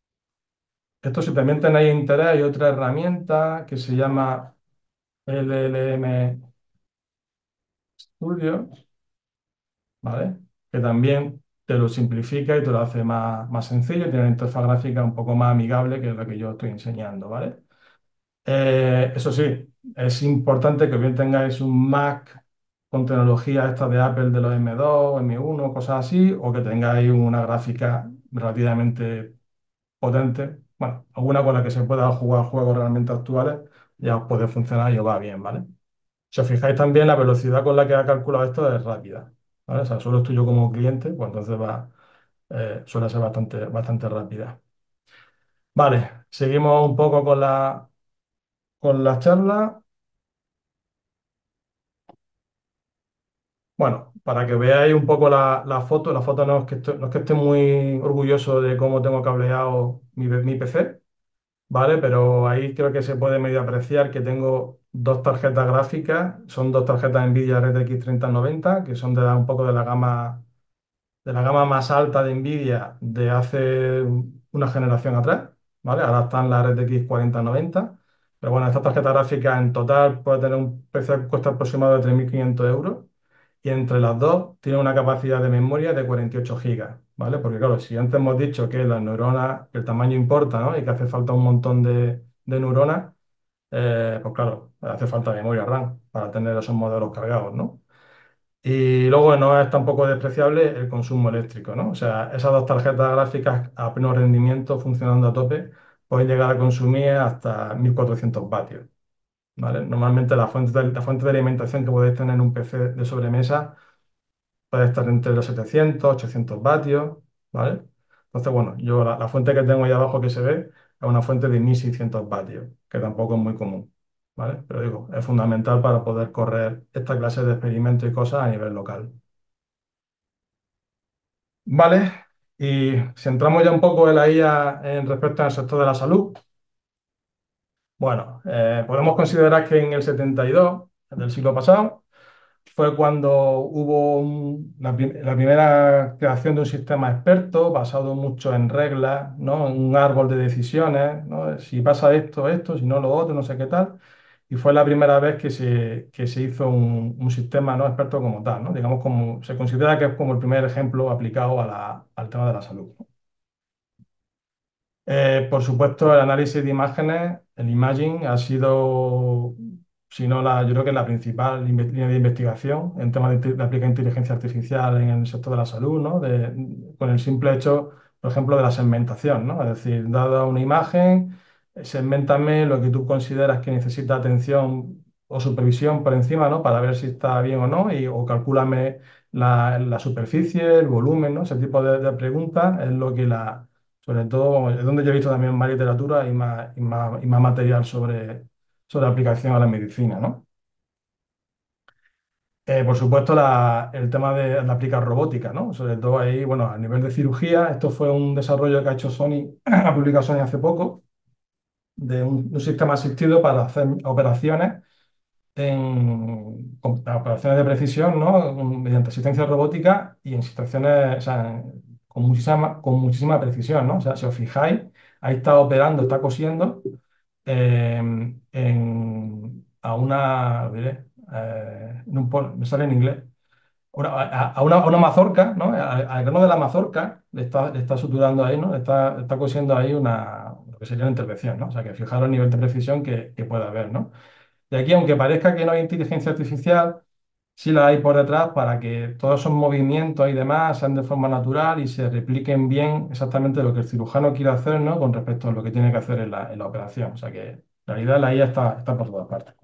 Esto, si también tenéis interés, hay otra herramienta que se llama L L M Studio, ¿vale? Que también te lo simplifica y te lo hace más, más sencillo, tiene una interfaz gráfica un poco más amigable que lo que yo estoy enseñando, ¿vale? Eh, eso sí, es importante que bien tengáis un Mac con tecnología esta de Apple de los M dos, M uno, cosas así, o que tengáis una gráfica relativamente potente. Bueno, alguna con la que se pueda jugar juegos realmente actuales, ya os puede funcionar y os va bien, ¿vale? Si os fijáis también, la velocidad con la que ha calculado esto es rápida, ¿vale? O sea, solo estoy yo como cliente, pues entonces va, eh, suele ser bastante, bastante rápida. Vale, seguimos un poco con la, con la charla. Bueno, para que veáis un poco la, la foto, la foto no es que estoy, no es que esté muy orgulloso de cómo tengo cableado mi, mi P C, ¿vale? Pero ahí creo que se puede medio apreciar que tengo dos tarjetas gráficas, son dos tarjetas NVIDIA R T X treinta noventa, que son de la- un poco de la gama, de la gama más alta de NVIDIA de hace una generación atrás, ¿vale? Ahora están las R T X cuarenta noventa, pero bueno, esta tarjeta gráfica en total puede tener un precio que cuesta aproximado de tres mil quinientos euros y entre las dos tiene una capacidad de memoria de cuarenta y ocho gigas, ¿vale? Porque claro, si antes hemos dicho que las neuronas, que el tamaño importa, ¿no? Y que hace falta un montón de, de neuronas, eh, pues claro, hace falta memoria RAM para tener esos modelos cargados, ¿no? Y luego no es tampoco despreciable el consumo eléctrico, ¿no? O sea, esas dos tarjetas gráficas a pleno rendimiento, funcionando a tope, pueden llegar a consumir hasta mil cuatrocientos vatios, ¿vale? Normalmente la fuente de, la fuente de alimentación que podéis tener en un P C de sobremesa puede estar entre los setecientos, ochocientos vatios, ¿vale? Entonces, bueno, yo la, la fuente que tengo ahí abajo que se ve es una fuente de mil seiscientos vatios, que tampoco es muy común. ¿vale? Pero digo, es fundamental para poder correr esta clase de experimentos y cosas a nivel local. Vale, y si entramos ya un poco en la I A en respecto al sector de la salud, bueno, eh, podemos considerar que en el setenta y dos del siglo pasado, fue cuando hubo un- la, prim- la primera creación de un sistema experto basado mucho en reglas, ¿no? En un árbol de decisiones, ¿no? Si pasa esto, esto, si no lo otro, no sé qué tal. Y fue la primera vez que se, que se hizo un, un sistema no experto como tal, ¿no? Digamos, como se considera que es como el primer ejemplo aplicado a la- al tema de la salud. Eh, por supuesto, el análisis de imágenes, el imaging, ha sido, si no la, yo creo que es la principal inve- línea de investigación en temas de, inte- de aplicar inteligencia artificial en el sector de la salud, ¿no? De- con el simple hecho, por ejemplo, de la segmentación, ¿no? Es decir, dada una imagen, eh, segméntame lo que tú consideras que necesita atención o supervisión por encima, ¿no? Para ver si está bien o no, y, o calcúlame la, la superficie, el volumen, ¿no? Ese tipo de, de preguntas es lo que la sobre todo, es donde yo he visto también más literatura y más, y más, y más material sobre, sobre aplicación a la medicina, ¿no? Eh, por supuesto, la- el tema de, de aplicar robótica, ¿no? Sobre todo ahí, bueno, a nivel de cirugía, esto fue un desarrollo que ha hecho Sony, ha publicado Sony hace poco, de un, un sistema asistido para hacer operaciones en con- operaciones de precisión, ¿no? Mediante asistencia robótica y en situaciones, o sea, con muchísima, con muchísima precisión, ¿no? O sea, si os fijáis, ahí está operando, está cosiendo eh, en- a una, lo diré, eh, en un pol- me sale en inglés, una- a, a una, a una mazorca, ¿no? Al, al grano de la mazorca le está, le está suturando ahí, ¿no? Le está, está cosiendo ahí una, lo que sería una intervención, ¿no? O sea, que fijaros el nivel de precisión que, que puede haber, ¿no? Y aquí, aunque parezca que no hay inteligencia artificial, sí la hay por detrás para que todos esos movimientos y demás sean de forma natural y se repliquen bien exactamente lo que el cirujano quiere hacer, ¿no? Con respecto a lo que tiene que hacer en la, en la operación. O sea que en realidad la I A está, está por todas partes.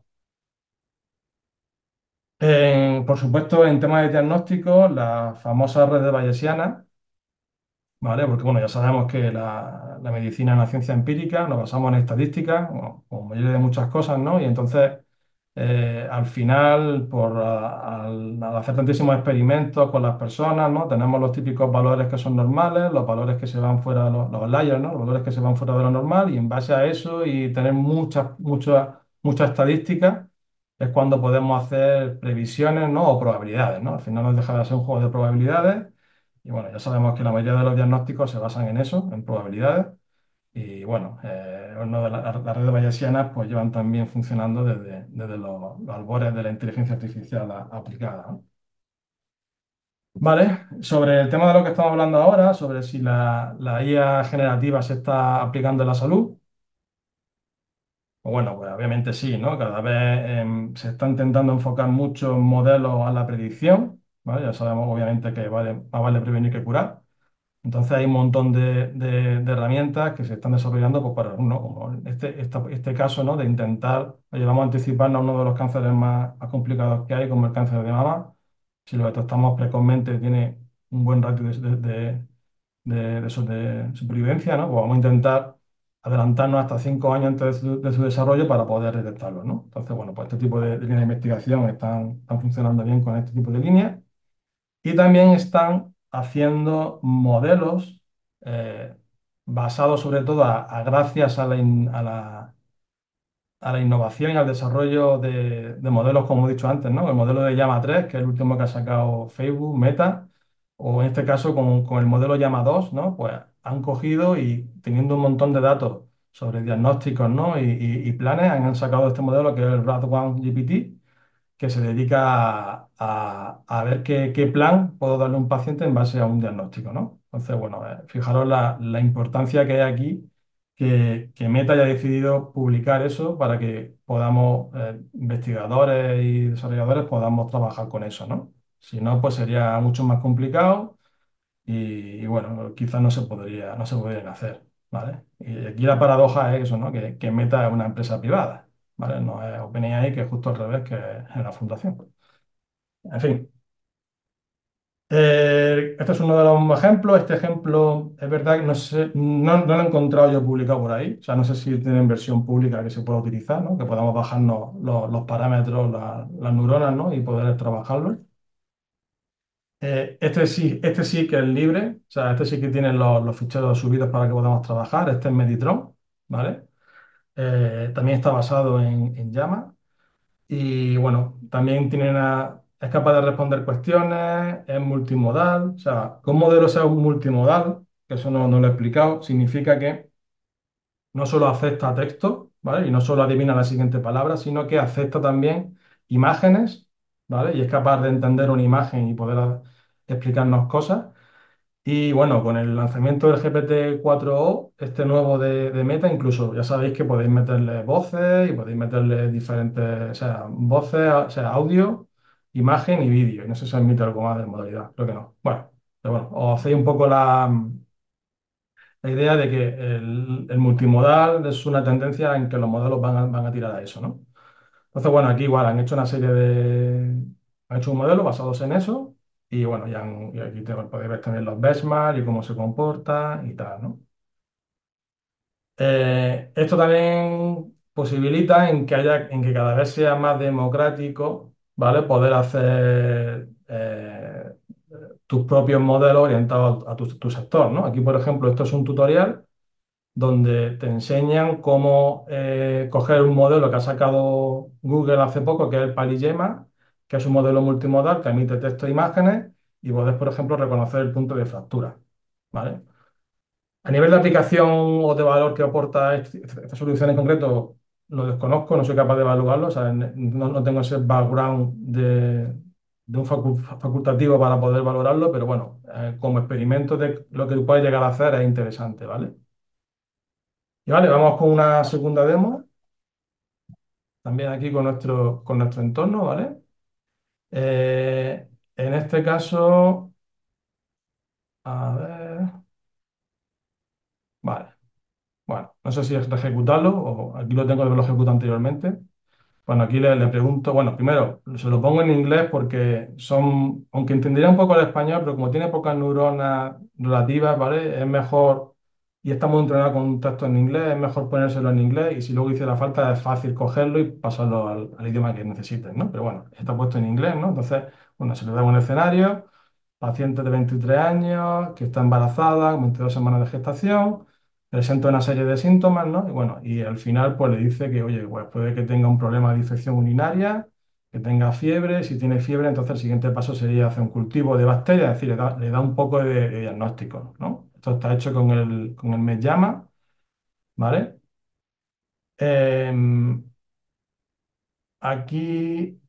En- por supuesto, en temas de diagnóstico, la famosa red de Bayesiana, ¿vale? Porque bueno, ya sabemos que la, la medicina es una ciencia empírica, nos basamos en estadísticas, bueno, como mayoría de muchas cosas, ¿no? Y entonces, eh, al final, por, a- al, al hacer tantísimos experimentos con las personas, ¿no? Tenemos los típicos valores que son normales, los valores que se van fuera, los, los outliers, ¿no? Los valores que se van fuera de lo normal, y en base a eso y tener muchas, muchas, muchas estadísticas, es cuando podemos hacer previsiones, ¿no? O probabilidades, ¿no? Al final no deja de ser un juego de probabilidades y bueno, ya sabemos que la mayoría de los diagnósticos se basan en eso, en probabilidades. Y bueno, eh, uno de la- las redes bayesianas pues llevan también funcionando desde, desde los, los albores de la inteligencia artificial a- aplicada, ¿no? Vale, sobre el tema de lo que estamos hablando ahora, sobre si la, la I A generativa se está aplicando en la salud, pues bueno, pues obviamente sí, ¿no? Cada vez em, se está intentando enfocar muchos modelos a la predicción, ¿vale? Ya sabemos obviamente que vale, más vale prevenir que curar. Entonces hay un montón de, de- de herramientas que se están desarrollando pues, para uno, como este, esta- este caso, ¿no? De intentar, oye, vamos a anticiparnos a uno de los cánceres más, más complicados que hay, como el cáncer de mama. Si lo detectamos precozmente, tiene un buen ratio de, de, de- de- de eso, de supervivencia, ¿no? Pues vamos a intentar adelantarnos hasta cinco años antes de su, de su desarrollo para poder detectarlo, ¿no? Entonces, bueno, pues este tipo de, de líneas de investigación están, están funcionando bien con este tipo de líneas. Y también están haciendo modelos eh, basados sobre todo a, a gracias a la, in- a la, a la innovación y al desarrollo de, de modelos, como he dicho antes, ¿no? El modelo de Llama tres, que es el último que ha sacado Facebook, Meta, o en este caso con, con el modelo Llama dos, ¿no? Pues han cogido y teniendo un montón de datos sobre diagnósticos, ¿no? y, y- y planes, han sacado este modelo que es el RAD uno G P T, que se dedica a, a- a ver qué, qué plan puedo darle a un paciente en base a un diagnóstico, ¿no? Entonces, bueno, eh, fijaros la, la importancia que hay aquí, que, que Meta haya decidido publicar eso para que podamos, eh, investigadores y desarrolladores, podamos trabajar con eso, ¿no? Si no, pues sería mucho más complicado y, y, bueno, quizás no se podría, no se podrían hacer, ¿vale? Y aquí la paradoja es eso, ¿no? Que, que Meta es una empresa privada, ¿vale? No es OpenAI, que es justo al revés que es la fundación. En fin, Eh, este es uno de los ejemplos. Este ejemplo es verdad que no sé, no, no lo he encontrado yo publicado por ahí. O sea, no sé si tienen versión pública que se pueda utilizar, ¿no? Que podamos bajarnos los, los parámetros, la- las neuronas, ¿no? Y poder trabajarlos. Eh, este sí, este sí que es libre. O sea, este sí que tiene los, los ficheros subidos para que podamos trabajar. Este es Meditron, ¿vale? Eh, también está basado en, en Llama. Y bueno, también tiene una, es capaz de responder cuestiones, es multimodal. O sea, que un modelo sea un multimodal, que eso no, no lo he explicado, significa que no solo acepta texto, ¿vale? Y no solo adivina la siguiente palabra, sino que acepta también imágenes, ¿vale? Y es capaz de entender una imagen y poder a- explicarnos cosas. Y bueno, con el lanzamiento del G P T cuatro o, este nuevo de, de Meta, incluso ya sabéis que podéis meterle voces y podéis meterle diferentes, o sea, voces, o sea, audio, imagen y vídeo. Y no sé si admite algo más de modalidad, creo que no. Bueno, pero bueno, os hacéis un poco la, la idea de que el, el multimodal es una tendencia en que los modelos van a, van a tirar a eso, ¿no? Entonces, bueno, aquí igual han hecho una serie de... Han hecho un modelo basados en eso y bueno, ya han- y aquí te, podéis ver también los benchmarks y cómo se comporta y tal, ¿no? Eh, esto también posibilita en que haya, en que cada vez sea más democrático, ¿vale? Poder hacer eh, tus propios modelos orientados a tu, tu sector, ¿no? Aquí, por ejemplo, esto es un tutorial donde te enseñan cómo eh, coger un modelo que ha sacado Google hace poco, que es el PalyGemma, que es un modelo multimodal que emite texto e imágenes y podés, por ejemplo, reconocer el punto de fractura, ¿vale? A nivel de aplicación o de valor que aporta este- esta solución en concreto, lo desconozco, no soy capaz de evaluarlo, o sea, n- no, no tengo ese background de, de un facu- facultativo para poder valorarlo, pero bueno, eh, como experimento de lo que puedes llegar a hacer es interesante, ¿vale? Y vale, vamos con una segunda demo, también aquí con nuestro, con nuestro entorno, ¿vale? Eh, en este caso, a ver, vale, bueno, no sé si es ejecutarlo o aquí lo tengo que lo ejecuto anteriormente. Bueno, aquí le, le pregunto, bueno, primero se lo pongo en inglés porque son, aunque entendería un poco el español, pero como tiene pocas neuronas relativas, ¿vale? Es mejor, y está muy entrenado con un texto en inglés, es mejor ponérselo en inglés y si luego hice la falta es fácil cogerlo y pasarlo al, al idioma que necesites, ¿no? Pero bueno, está puesto en inglés, ¿no? Entonces, bueno, se le da un escenario, paciente de veintitrés años, que está embarazada, con veintidós semanas de gestación, presenta una serie de síntomas, ¿no? Y bueno, y al final pues le dice que, oye, pues puede que tenga un problema de infección urinaria, que tenga fiebre, si tiene fiebre, entonces el siguiente paso sería hacer un cultivo de bacterias, es decir, le da, le da un poco de, de diagnóstico, ¿no? Esto está hecho con el, con el MedYama, ¿vale? Em, aquí,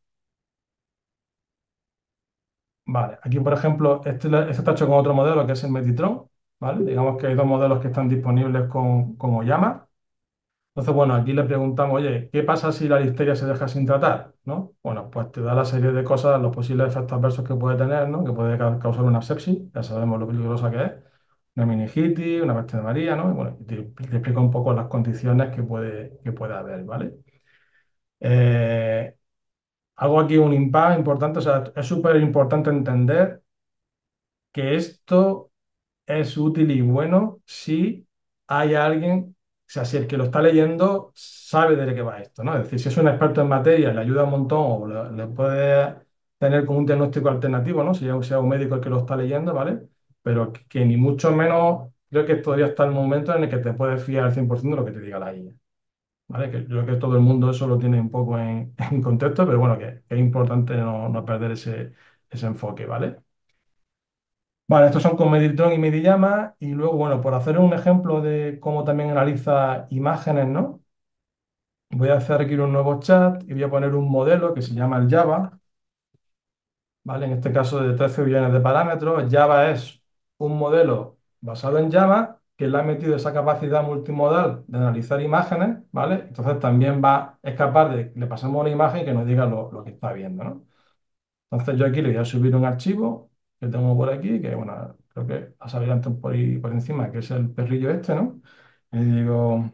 vale, aquí por ejemplo, este, lo- este está hecho con otro modelo que es el Meditron, ¿vale? Digamos que hay dos modelos que están disponibles con, con Oyama. Entonces, bueno, aquí le preguntamos, oye, ¿qué pasa si la listeria se deja sin tratar? ¿No? Bueno, pues te da la serie de cosas, los posibles efectos adversos que puede tener, ¿no? Que puede ca- causar una sepsis, ya sabemos lo peligrosa que es, una meningitis, una peste de María, ¿no? Y bueno, y te, te explica un poco las condiciones que puede, que puede haber, ¿vale? Eh, Hago aquí un impasse importante, o sea, es súper importante entender que esto es útil y bueno si hay alguien, o sea, si el que lo está leyendo sabe de qué va esto, ¿no? Es decir, si es un experto en materia, le ayuda un montón o le, le puede tener como un diagnóstico alternativo, ¿no? Si es- sea un médico el que lo está leyendo, ¿vale? Pero que, que ni mucho menos creo que todavía está el momento en el que te puedes fiar al cien por ciento de lo que te diga la I A, ¿vale? Que creo que todo el mundo eso lo tiene un poco en, en contexto, pero bueno, que, que es importante no, no perder ese, ese enfoque, ¿vale? Vale, estos son con Meditron y Medillama. Y luego, bueno, por hacer un ejemplo de cómo también analiza imágenes, ¿no? Voy a hacer aquí un nuevo chat y voy a poner un modelo que se llama el Java, ¿vale? En este caso de trece billones de parámetros. Java es un modelo basado en Java que le ha metido esa capacidad multimodal de analizar imágenes, ¿vale? Entonces también va, es capaz de que le pasemos una imagen y que nos diga lo, lo que está viendo, ¿no? Entonces yo aquí le voy a subir un archivo que tengo por aquí, que bueno, creo que ha salido antes por ahí por encima, que es el perrillo este, ¿no? Y digo,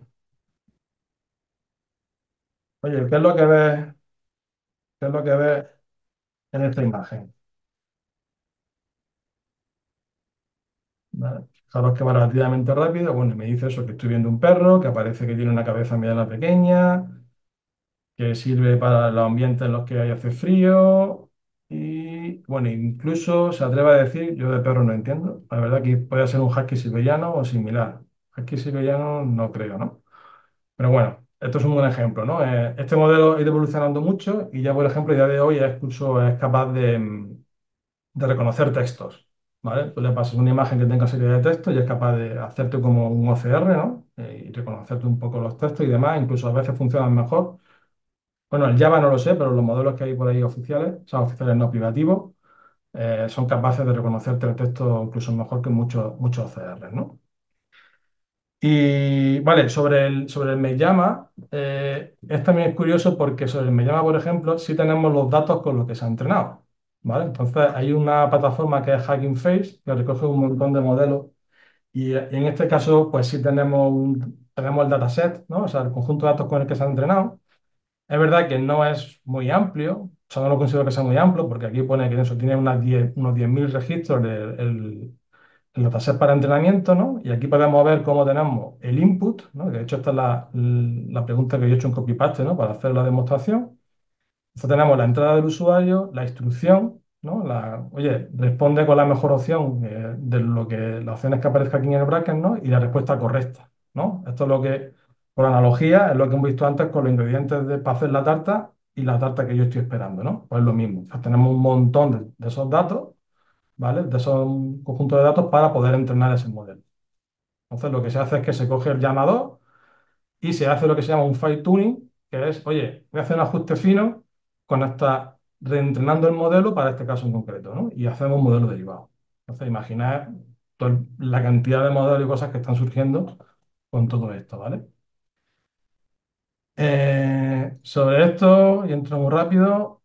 oye, ¿qué es lo que ves? ¿Qué es lo que ves en esta imagen? ¿vale? Fijaros que va relativamente rápido. Bueno, y me dice eso, que estoy viendo un perro, que aparece que tiene una cabeza mediana pequeña, que sirve para los ambientes en los que hay hace frío. Y bueno, incluso se atreve a decir, yo de perro no entiendo, la verdad que puede ser un husky siberiano o similar. Husky siberiano no creo, ¿no? Pero bueno, esto es un buen ejemplo, ¿no? Eh, este modelo ha ido evolucionando mucho y ya, por ejemplo, a día de hoy es, incluso es capaz de, mm, de reconocer textos, ¿vale? Tú le pasas una imagen que tenga serie de textos y es capaz de hacerte como un O C R, ¿no? Eh, y reconocerte un poco los textos y demás, incluso a veces funcionan mejor. Bueno, el Java no lo sé, pero los modelos que hay por ahí oficiales, o sea, oficiales no privativos, eh, son capaces de reconocerte el texto incluso mejor que muchos muchos O C R, ¿no? Y vale, sobre el, sobre el me llama, eh, es también curioso porque sobre el me llama, por ejemplo, sí tenemos los datos con los que se ha entrenado, ¿vale? Entonces hay una plataforma que es Hugging Face que recoge un montón de modelos y, eh, y en este caso, pues sí tenemos, un- tenemos el dataset, ¿no? O sea, el conjunto de datos con el que se ha entrenado. Es verdad que no es muy amplio, o sea, no lo considero que sea muy amplio porque aquí pone que eso tiene unas diez unos diez mil registros el, el- el dataset para entrenamiento, ¿no? Y aquí podemos ver cómo tenemos el input, ¿no? De hecho, esta es la, la pregunta que yo he hecho en copy-paste, ¿no? Para hacer la demostración. Entonces tenemos la entrada del usuario, la instrucción, ¿no? La, oye, responde con la mejor opción eh, de lo que las opciones que aparezca aquí en el bracket, ¿no? Y la respuesta correcta, ¿no? Esto es lo que, por analogía, es lo que hemos visto antes con los ingredientes de, para hacer la tarta y la tarta que yo estoy esperando, ¿no? Pues es lo mismo. O sea, tenemos un montón de, de esos datos, ¿vale? De esos conjuntos de datos para poder entrenar ese modelo. Entonces, lo que se hace es que se coge el llamador y se hace lo que se llama un fine tuning, que es, oye, voy a hacer un ajuste fino con esta, reentrenando el modelo para este caso en concreto, ¿no? Y hacemos un modelo derivado. Entonces, imaginar toda la cantidad de modelos y cosas que están surgiendo con todo esto, ¿vale? Eh, sobre esto, y entro muy rápido,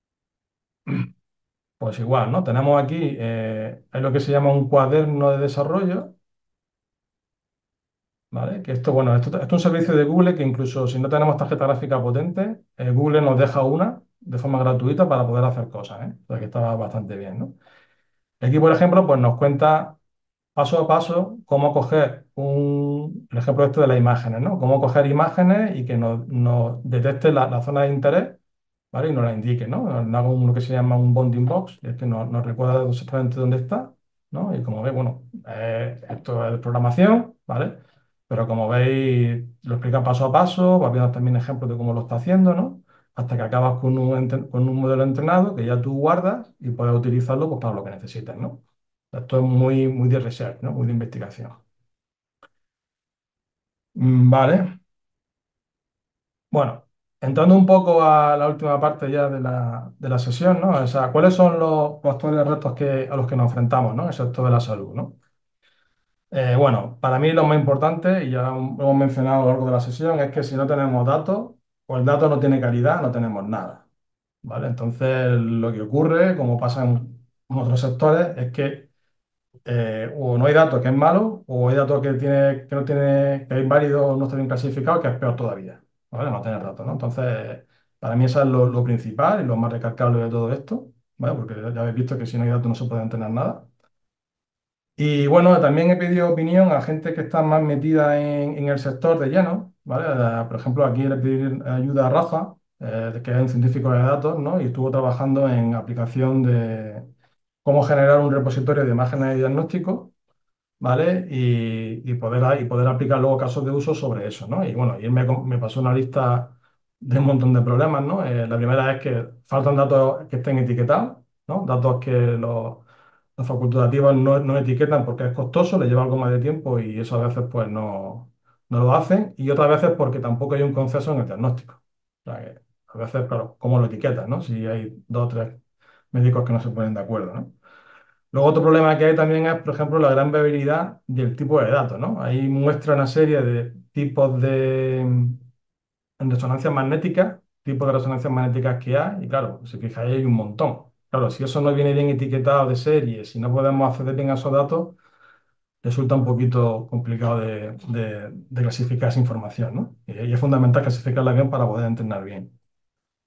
pues igual, ¿no? Tenemos aquí, eh, hay lo que se llama un cuaderno de desarrollo. ¿Vale? Que esto, bueno, esto, esto es un servicio de Google que incluso si no tenemos tarjeta gráfica potente, eh, Google nos deja una de forma gratuita para poder hacer cosas, ¿eh? O sea que está bastante bien, ¿no? Y aquí, por ejemplo, pues nos cuenta paso a paso cómo coger un, el ejemplo este de las imágenes, ¿no? Cómo coger imágenes y que nos, nos detecte la, la zona de interés, ¿vale? Y nos la indique, ¿no? Nos haga un- lo que se llama un bounding box, y es que nos, nos recuerda exactamente dónde está, ¿no? Y como veis, bueno, eh, esto es programación, ¿vale? Pero como veis, lo explica paso a paso, va viendo también ejemplos de cómo lo está haciendo, ¿no? Hasta que acabas con un, ente- con un modelo entrenado que ya tú guardas y puedes utilizarlo pues, para lo que necesites, ¿no? Esto es muy, muy de research, ¿no? Muy de investigación. Mm, Vale. Bueno, entrando un poco a la última parte ya de la, de la sesión, ¿no? O sea, ¿cuáles son los, los actuales retos que, a los que nos enfrentamos, ¿no? En el sector de la salud, ¿no? Eh, bueno, para mí lo más importante, y ya lo hemos mencionado a lo largo de la sesión, es que si no tenemos datos o el dato no tiene calidad, no tenemos nada, ¿vale? Entonces, lo que ocurre, como pasa en en otros sectores, es que eh, o no hay datos que es malo, o hay datos que, tiene, que no tiene, que es válido o no está bien clasificado, que es peor todavía, ¿vale? No tener datos, ¿no? Entonces, para mí eso es lo, lo principal y lo más recalcable de todo esto, ¿vale? Porque ya habéis visto que si no hay datos no se puede entrenar nada. Y bueno, también he pedido opinión a gente que está más metida en, en el sector de lleno, ¿vale? Eh, Por ejemplo, aquí le pedí ayuda a Rafa, eh, que es un científico de datos, ¿no? Y estuvo trabajando en aplicación de cómo generar un repositorio de imágenes de diagnóstico, ¿vale? Y, y poder, y poder aplicar luego casos de uso sobre eso, ¿no? Y bueno, y él me, me pasó una lista de un montón de problemas, ¿no? Eh, la primera es que faltan datos que estén etiquetados, ¿no? Datos que los, los facultativos no, no etiquetan porque es costoso, le lleva algo más de tiempo y eso a veces pues no, no lo hacen. Y otras veces porque tampoco hay un consenso en el diagnóstico. O sea que a veces, claro, ¿cómo lo etiquetas, no? Si hay dos o tres médicos que no se ponen de acuerdo, ¿no? Luego otro problema que hay también es, por ejemplo, la gran variabilidad del tipo de datos, ¿no? Ahí muestra una serie de tipos de mm, resonancias magnéticas, tipos de resonancias magnéticas que hay, y claro, si fijáis hay un montón. Claro, si eso no viene bien etiquetado de serie, si no podemos acceder bien a esos datos, resulta un poquito complicado de, de- de clasificar esa información, ¿no? Y, y es fundamental clasificarla bien para poder entrenar bien.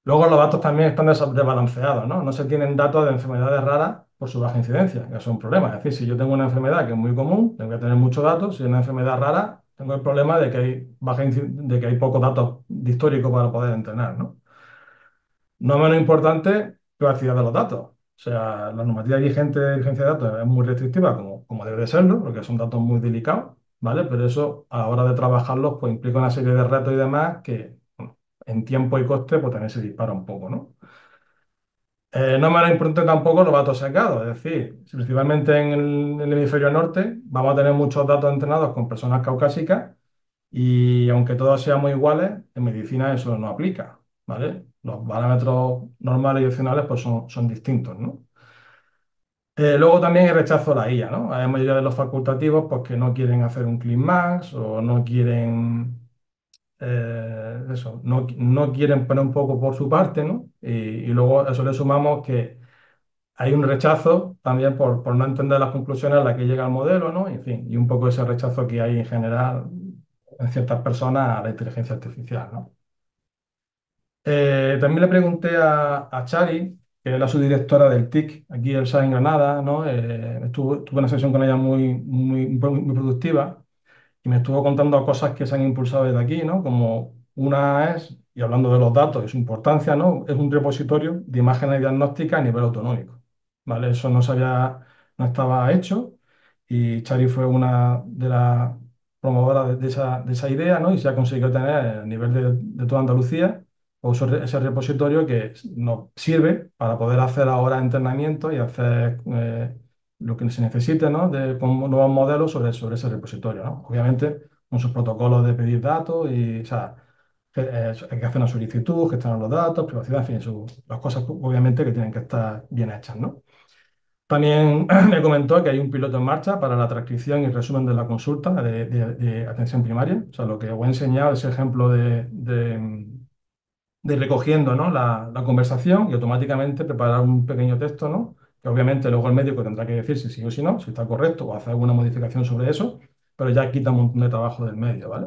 Luego los datos también están desa- desbalanceados, ¿no? No se tienen datos de enfermedades raras por su baja incidencia, que es un problema. Es decir, si yo tengo una enfermedad que es muy común, tengo que tener muchos datos. Si es una enfermedad rara, tengo el problema de que hay baja inci- de que hay pocos datos de histórico para poder entrenar, ¿no? No menos importante, privacidad de los datos. O sea, la normativa vigente de vigencia de datos es muy restrictiva, como, como debe de serlo, porque son datos muy delicados, ¿vale? Pero eso, a la hora de trabajarlos, pues implica una serie de retos y demás que, bueno, en tiempo y coste, pues también se dispara un poco, ¿no? Eh, no menos importante tampoco los datos sacados, es decir, si principalmente en el, en el hemisferio norte vamos a tener muchos datos entrenados con personas caucásicas y aunque todos seamos iguales, en medicina eso no aplica, ¿vale? Los parámetros normales y opcionales pues son, son distintos, ¿no? Eh, luego también el rechazo a la I A, ¿no? Hay mayoría de los facultativos pues, que no quieren hacer un CleanMax o no quieren, eh, eso, no, no quieren poner un poco por su parte, ¿no? Y, y luego a eso le sumamos que hay un rechazo también por, por no entender las conclusiones a las que llega el modelo, ¿no? En fin, y un poco ese rechazo que hay en general en ciertas personas a la inteligencia artificial, ¿no? Eh, también le pregunté a, a Chari, que es la subdirectora del T I C, aquí el S A en Granada, ¿no? Eh, estuve, tuve una sesión con ella muy, muy, muy productiva y me estuvo contando cosas que se han impulsado desde aquí, ¿no? Como una es, y hablando de los datos y su importancia, ¿no? Es un repositorio de imágenes diagnósticas a nivel autonómico, ¿vale? Eso no se había, no estaba hecho y Chari fue una de las promotoras de, de esa, de esa idea, ¿no? Y se ha conseguido tener a nivel de, de toda Andalucía pues, ese ese repositorio que nos sirve para poder hacer ahora entrenamiento y hacer eh, lo que se necesite, ¿no? De, con nuevos modelos sobre, sobre ese repositorio, ¿no? Obviamente, con sus protocolos de pedir datos y, o sea, que, eh, hay que hacer una solicitud, gestionar los datos, privacidad, en fin, su- las cosas obviamente que tienen que estar bien hechas, ¿no? También me comentó que hay un piloto en marcha para la transcripción y resumen de la consulta de, de- de atención primaria. O sea, lo que os he enseñado es ejemplo de, de, de recogiendo, ¿no? la, la conversación y automáticamente preparar un pequeño texto, ¿no? Que obviamente luego el médico tendrá que decir si sí o si no, si está correcto o hacer alguna modificación sobre eso, pero ya quita un montón de trabajo del medio, ¿vale?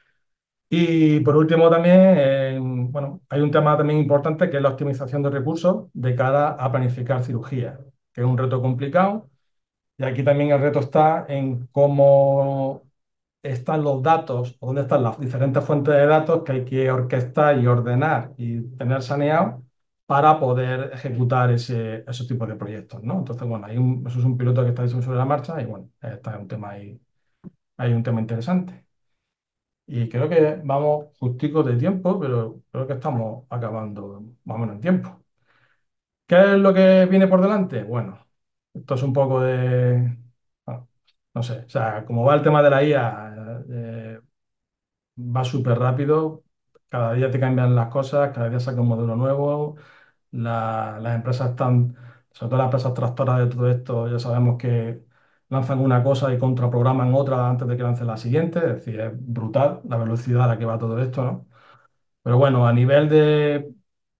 Y por último también, eh, bueno, hay un tema también importante que es la optimización de recursos de cara a planificar cirugía, que es un reto complicado. Y aquí también el reto está en cómo están los datos, o dónde están las diferentes fuentes de datos que hay que orquestar y ordenar y tener saneado para poder ejecutar ese, esos tipos de proyectos, ¿no? Entonces, bueno, hay un- eso es un piloto que está sobre la marcha y bueno, está un tema ahí, hay un tema interesante. Y creo que vamos justicos de tiempo, pero creo que estamos acabando más o menos en tiempo. ¿Qué es lo que viene por delante? Bueno, esto es un poco de... bueno, no sé, o sea, como va el tema de la I A, eh, va súper rápido, cada día te cambian las cosas, cada día saca un modelo nuevo, la- las empresas están, sobre todo las empresas tractoras de todo esto, ya sabemos que lanzan una cosa y contraprograman otra antes de que lancen la siguiente, es decir, es brutal la velocidad a la que va todo esto, ¿no? Pero bueno, a nivel de,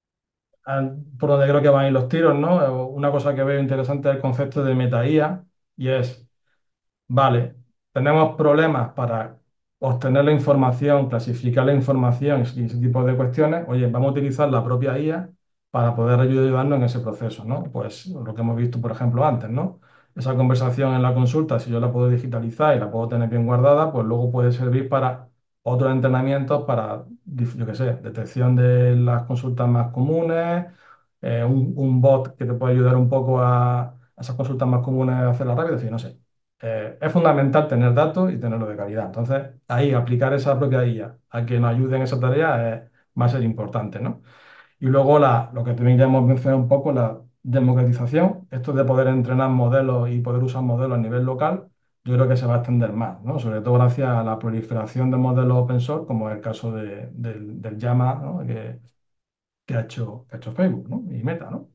a- por donde creo que van a ir los tiros, ¿no? Una cosa que veo interesante es el concepto de meta I A y es vale, tenemos problemas para obtener la información, clasificar la información y ese tipo de cuestiones. Oye, vamos a utilizar la propia I A para poder ayudarnos en ese proceso, ¿no? Pues lo que hemos visto, por ejemplo, antes, ¿no? Esa conversación en la consulta, si yo la puedo digitalizar y la puedo tener bien guardada, pues luego puede servir para otros entrenamientos, para, dif- yo qué sé, detección de las consultas más comunes, eh, un, un bot que te puede ayudar un poco a, a esas consultas más comunes a hacerlas rápido, en fin, no sé. Eh, es fundamental tener datos y tenerlo de calidad. Entonces, ahí aplicar esa propia I A a que nos ayude en esa tarea es- va a ser importante, ¿no? Y luego la, lo que también ya hemos mencionado un poco, la democratización, esto de poder entrenar modelos y poder usar modelos a nivel local, yo creo que se va a extender más, ¿no? Sobre todo gracias a la proliferación de modelos open source, como es el caso de- del, del Llama, ¿no? que, que ha hecho, que ha hecho Facebook, ¿no? Y Meta, ¿no?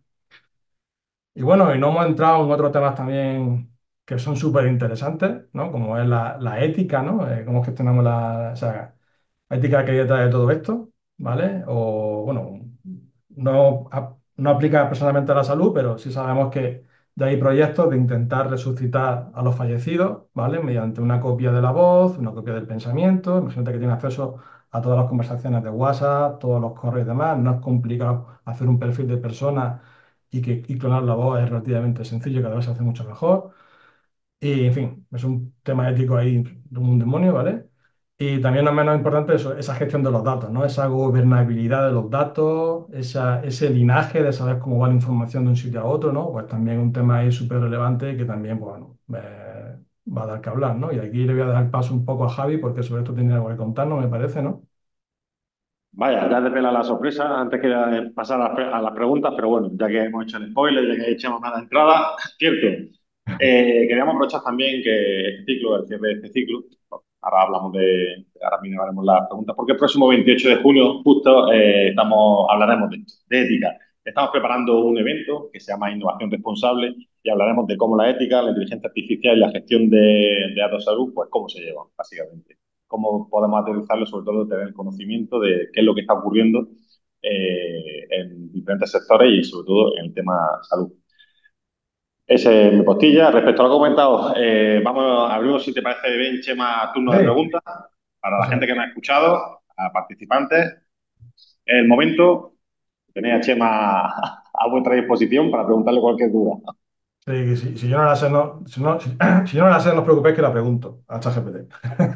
Y bueno, y no hemos entrado en otros temas también que son súper interesantes, ¿no? Como es la, la ética, ¿no? Eh, cómo gestionamos la, o sea, la ética que hay detrás de todo esto, ¿vale? O, bueno, no, a- no aplica personalmente a la salud, pero sí sabemos que ya hay proyectos de intentar resucitar a los fallecidos, ¿vale? Mediante una copia de la voz, una copia del pensamiento. Imagínate que tiene acceso a todas las conversaciones de WhatsApp, todos los correos y demás. No es complicado hacer un perfil de persona y que y clonar la voz es relativamente sencillo, cada vez se hace mucho mejor. Y, en fin, es un tema ético ahí de un demonio, ¿vale? Y también no menos importante eso, esa gestión de los datos, ¿no? Esa gobernabilidad de los datos, esa, ese linaje de saber cómo va la información de un sitio a otro, ¿no? Pues también un tema ahí súper relevante que también, pues, bueno, eh, va a dar que hablar, ¿no? Y aquí le voy a dar paso un poco a Javi porque sobre esto tiene algo que contarnos, me parece, ¿no? Vaya, ya te pela la sorpresa antes que eh, pasar a las, pre- a las preguntas, pero bueno, ya que hemos hecho el spoiler, ya que echamos más la entrada, cierto. Eh, queríamos aprovechar también que este ciclo, el cierre de este ciclo, ahora hablamos de, ahora mismo haremos las preguntas, porque el próximo veintiocho de junio justo eh, estamos, hablaremos de, de ética. Estamos preparando un evento que se llama Innovación Responsable y hablaremos de cómo la ética, la inteligencia artificial y la gestión de, de datos de salud, pues cómo se llevan, básicamente. Cómo podemos aterrizarlo, sobre todo tener el conocimiento de qué es lo que está ocurriendo eh, en diferentes sectores y sobre todo en el tema salud. Ese es mi postilla. Respecto a lo que he comentado, eh, vamos a abrir, si te parece bien, Chema, turno de Sí, preguntas para la eso gente es. que me ha escuchado, a participantes. Es el momento. Tenéis a Chema a vuestra disposición para preguntarle cualquier duda. Sí, que si, si yo no la sé, no, si no, si, si yo no la sé, no os preocupéis que la pregunto a ChatGPT.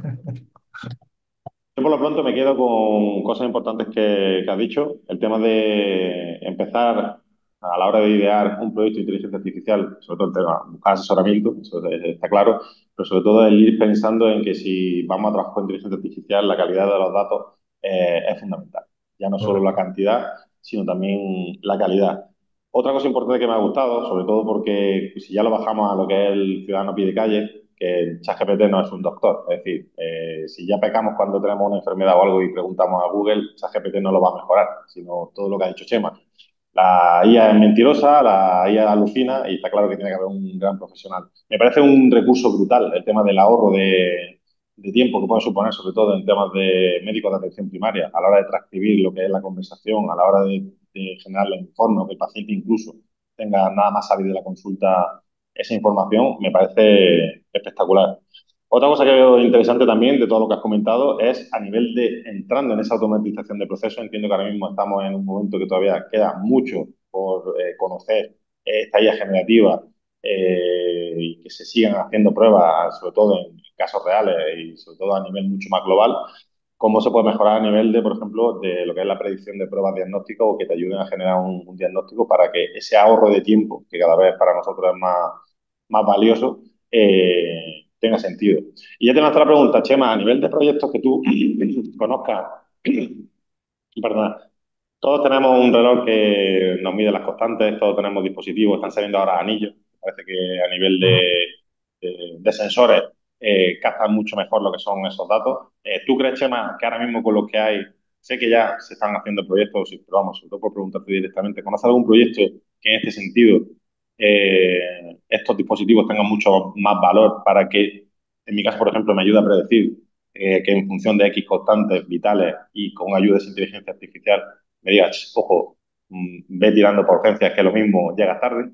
Yo por lo pronto me quedo con cosas importantes que, que has dicho. El tema de empezar a la hora de idear un proyecto de inteligencia artificial, sobre todo el tema, buscar asesoramiento, eso está claro, pero sobre todo el ir pensando en que si vamos a trabajar con inteligencia artificial, la calidad de los datos eh, es fundamental. Ya no solo la Correcto. cantidad, sino también la calidad. Otra cosa importante que me ha gustado, sobre todo porque si ya lo bajamos a lo que es el ciudadano a pie de calle, que ChatGPT no es un doctor. Es decir, eh, si ya pecamos cuando tenemos una enfermedad o algo y preguntamos a Google, ChatGPT no lo va a mejorar, sino todo lo que ha dicho Chema. La I A es mentirosa, la I A alucina y está claro que tiene que haber un gran profesional. Me parece un recurso brutal el tema del ahorro de, de tiempo que puede suponer, sobre todo en temas de médicos de atención primaria, a la hora de transcribir lo que es la conversación, a la hora de, de generar el informe, o que el paciente incluso tenga nada más salir de la consulta esa información, me parece espectacular. Otra cosa que veo interesante también de todo lo que has comentado es a nivel de entrando en esa automatización de procesos. Entiendo que ahora mismo estamos en un momento que todavía queda mucho por eh, conocer eh, esta I A generativa eh, y que se sigan haciendo pruebas, sobre todo en casos reales y sobre todo a nivel mucho más global. ¿Cómo se puede mejorar a nivel de, por ejemplo, de lo que es la predicción de pruebas diagnósticas o que te ayuden a generar un, un diagnóstico para que ese ahorro de tiempo, que cada vez para nosotros es más, más valioso, eh, tenga sentido? Y ya te lanzo la pregunta, Chema, a nivel de proyectos que tú conozcas, perdona, todos tenemos un reloj que nos mide las constantes, todos tenemos dispositivos, están saliendo ahora anillos, parece que a nivel de, Ujú. de, de sensores eh, captan mucho mejor lo que son esos datos. Eh, ¿Tú crees, Chema, que ahora mismo con lo que hay, sé que ya se están haciendo proyectos, pero vamos, sobre todo por preguntarte directamente, ¿conoces algún proyecto que en este sentido eh, estos dispositivos tengan mucho más valor para que, en mi caso, por ejemplo, me ayude a predecir eh, que en función de X constantes vitales y con ayuda de esa inteligencia artificial me digas, ojo, mm, ve tirando por urgencias que lo mismo llegas tarde?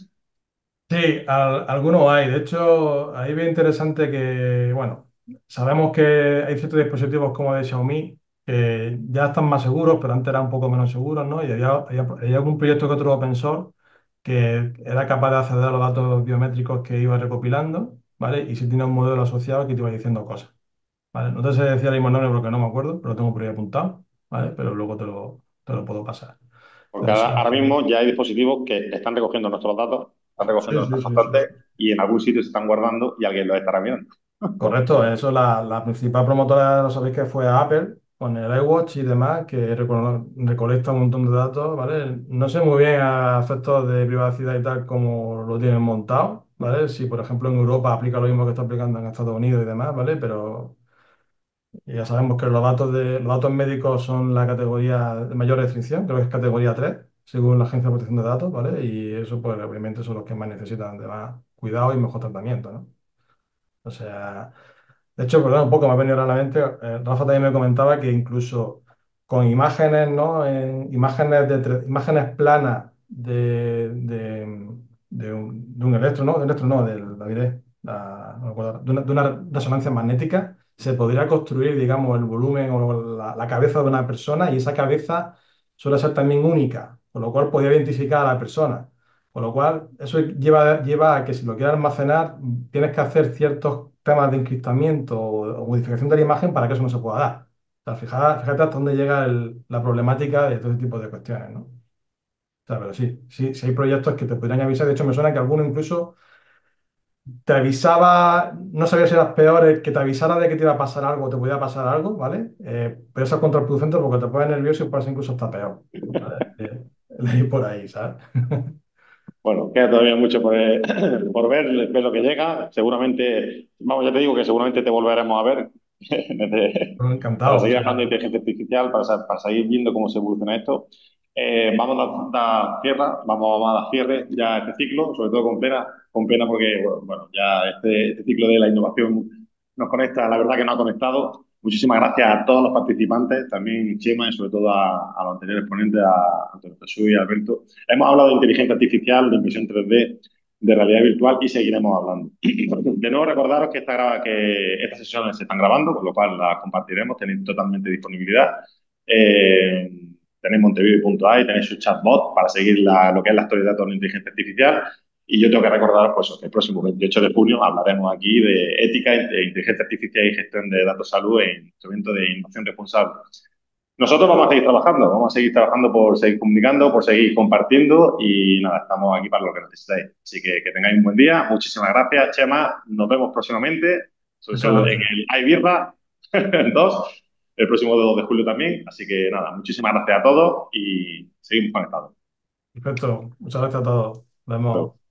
Sí, al- algunos hay. De hecho, ahí ve interesante que, bueno, sabemos que hay ciertos dispositivos como de Xiaomi que ya están más seguros, pero antes eran un poco menos seguros, ¿no? Y había, había, había algún proyecto que otro open source que era capaz de acceder a los datos biométricos que iba recopilando, ¿vale? Y si tenía un modelo asociado que te iba diciendo cosas, ¿vale? No te sé decir ahora mismo el nombre porque no me acuerdo, pero lo tengo por ahí apuntado, ¿vale? Pero luego te lo, te lo puedo pasar. Porque Pero ahora, sí, ahora mismo ya hay dispositivos que están recogiendo nuestros datos, están recogiendo sí, sí, nuestras sí, sí, constantes sí. y en algún sitio se están guardando y alguien los estará mirando. Correcto, eso la, la principal promotora, lo sabéis que fue Apple, con el iWatch y demás, que reco- recolecta un montón de datos, ¿vale? No sé muy bien a efectos de privacidad y tal cómo lo tienen montado, ¿vale? Si, por ejemplo, en Europa aplica lo mismo que está aplicando en Estados Unidos y demás, ¿vale? Pero ya sabemos que los datos de, los datos médicos son la categoría de mayor restricción, creo que es categoría tres según la Agencia de Protección de Datos, ¿vale? Y eso, pues, obviamente son los que más necesitan de más cuidado y mejor tratamiento, ¿no? O sea... De hecho, perdón, un poco me ha venido ahora a la mente. eh, Rafa también me comentaba que incluso con imágenes, ¿no? En imágenes de tre- imágenes planas de, de, de un, de un electro, ¿no? De un electro, no, del, la diré, la- no me acuerdo, de una, de una resonancia magnética, se podría construir, digamos, el volumen o la, la cabeza de una persona y esa cabeza suele ser también única, con lo cual podría identificar a la persona. Con lo cual, eso lleva, lleva a que si lo quieres almacenar, tienes que hacer ciertos temas de encriptamiento o, o modificación de la imagen para que eso no se pueda dar. O sea, fija- fíjate, hasta dónde llega el- la problemática de todo este tipo de cuestiones, ¿no? O sea, pero sí, sí, sí hay proyectos que te podrían avisar. De hecho, me suena que alguno incluso te avisaba, no sabía si eras peor, el que te avisara de que te iba a pasar algo, te podía pasar algo, ¿vale? Eh, pero eso es contraproducente porque te pones nervioso y puede ser incluso hasta peor. ¿Vale? Eh, leí por ahí, ¿sabes? Bueno, queda todavía mucho por, eh, por ver, ver lo que llega. Seguramente, vamos, ya te digo que seguramente te volveremos a ver para Encantado, o seguir sea, hablando de inteligencia artificial, para, sa- para seguir viendo cómo se evoluciona esto. Eh, vamos a dar cierre, vamos a dar cierre ya a este ciclo, sobre todo con pena, con pena porque bueno, ya este, este ciclo de la innovación nos conecta, la verdad que nos ha conectado. Muchísimas gracias a todos los participantes, también Chema y sobre todo a, a los anteriores ponentes, a Antonio Jesús y a Alberto. Hemos hablado de inteligencia artificial, de impresión tres D, de realidad virtual y seguiremos hablando. De nuevo, recordaros que, esta, que estas sesiones se están grabando, con lo cual las compartiremos, tenéis totalmente disponibilidad. Eh, tenéis Montevideo punto a i, tenéis su chatbot para seguir la, lo que es la actualidad de la inteligencia artificial. Y yo tengo que recordar pues, que el próximo veintiocho de junio hablaremos aquí de ética, de inteligencia artificial y gestión de datos salud en este evento de innovación responsable. Nosotros vamos a seguir trabajando, vamos a seguir trabajando por seguir comunicando, por seguir compartiendo y nada, estamos aquí para lo que necesitáis. Así que que tengáis un buen día. Muchísimas gracias, Chema. Nos vemos próximamente, sobre muchas todo en gracias. el iBirra dos, el próximo dos de julio también. Así que nada, muchísimas gracias a todos y seguimos conectados. Perfecto, muchas gracias a todos. Nos vemos.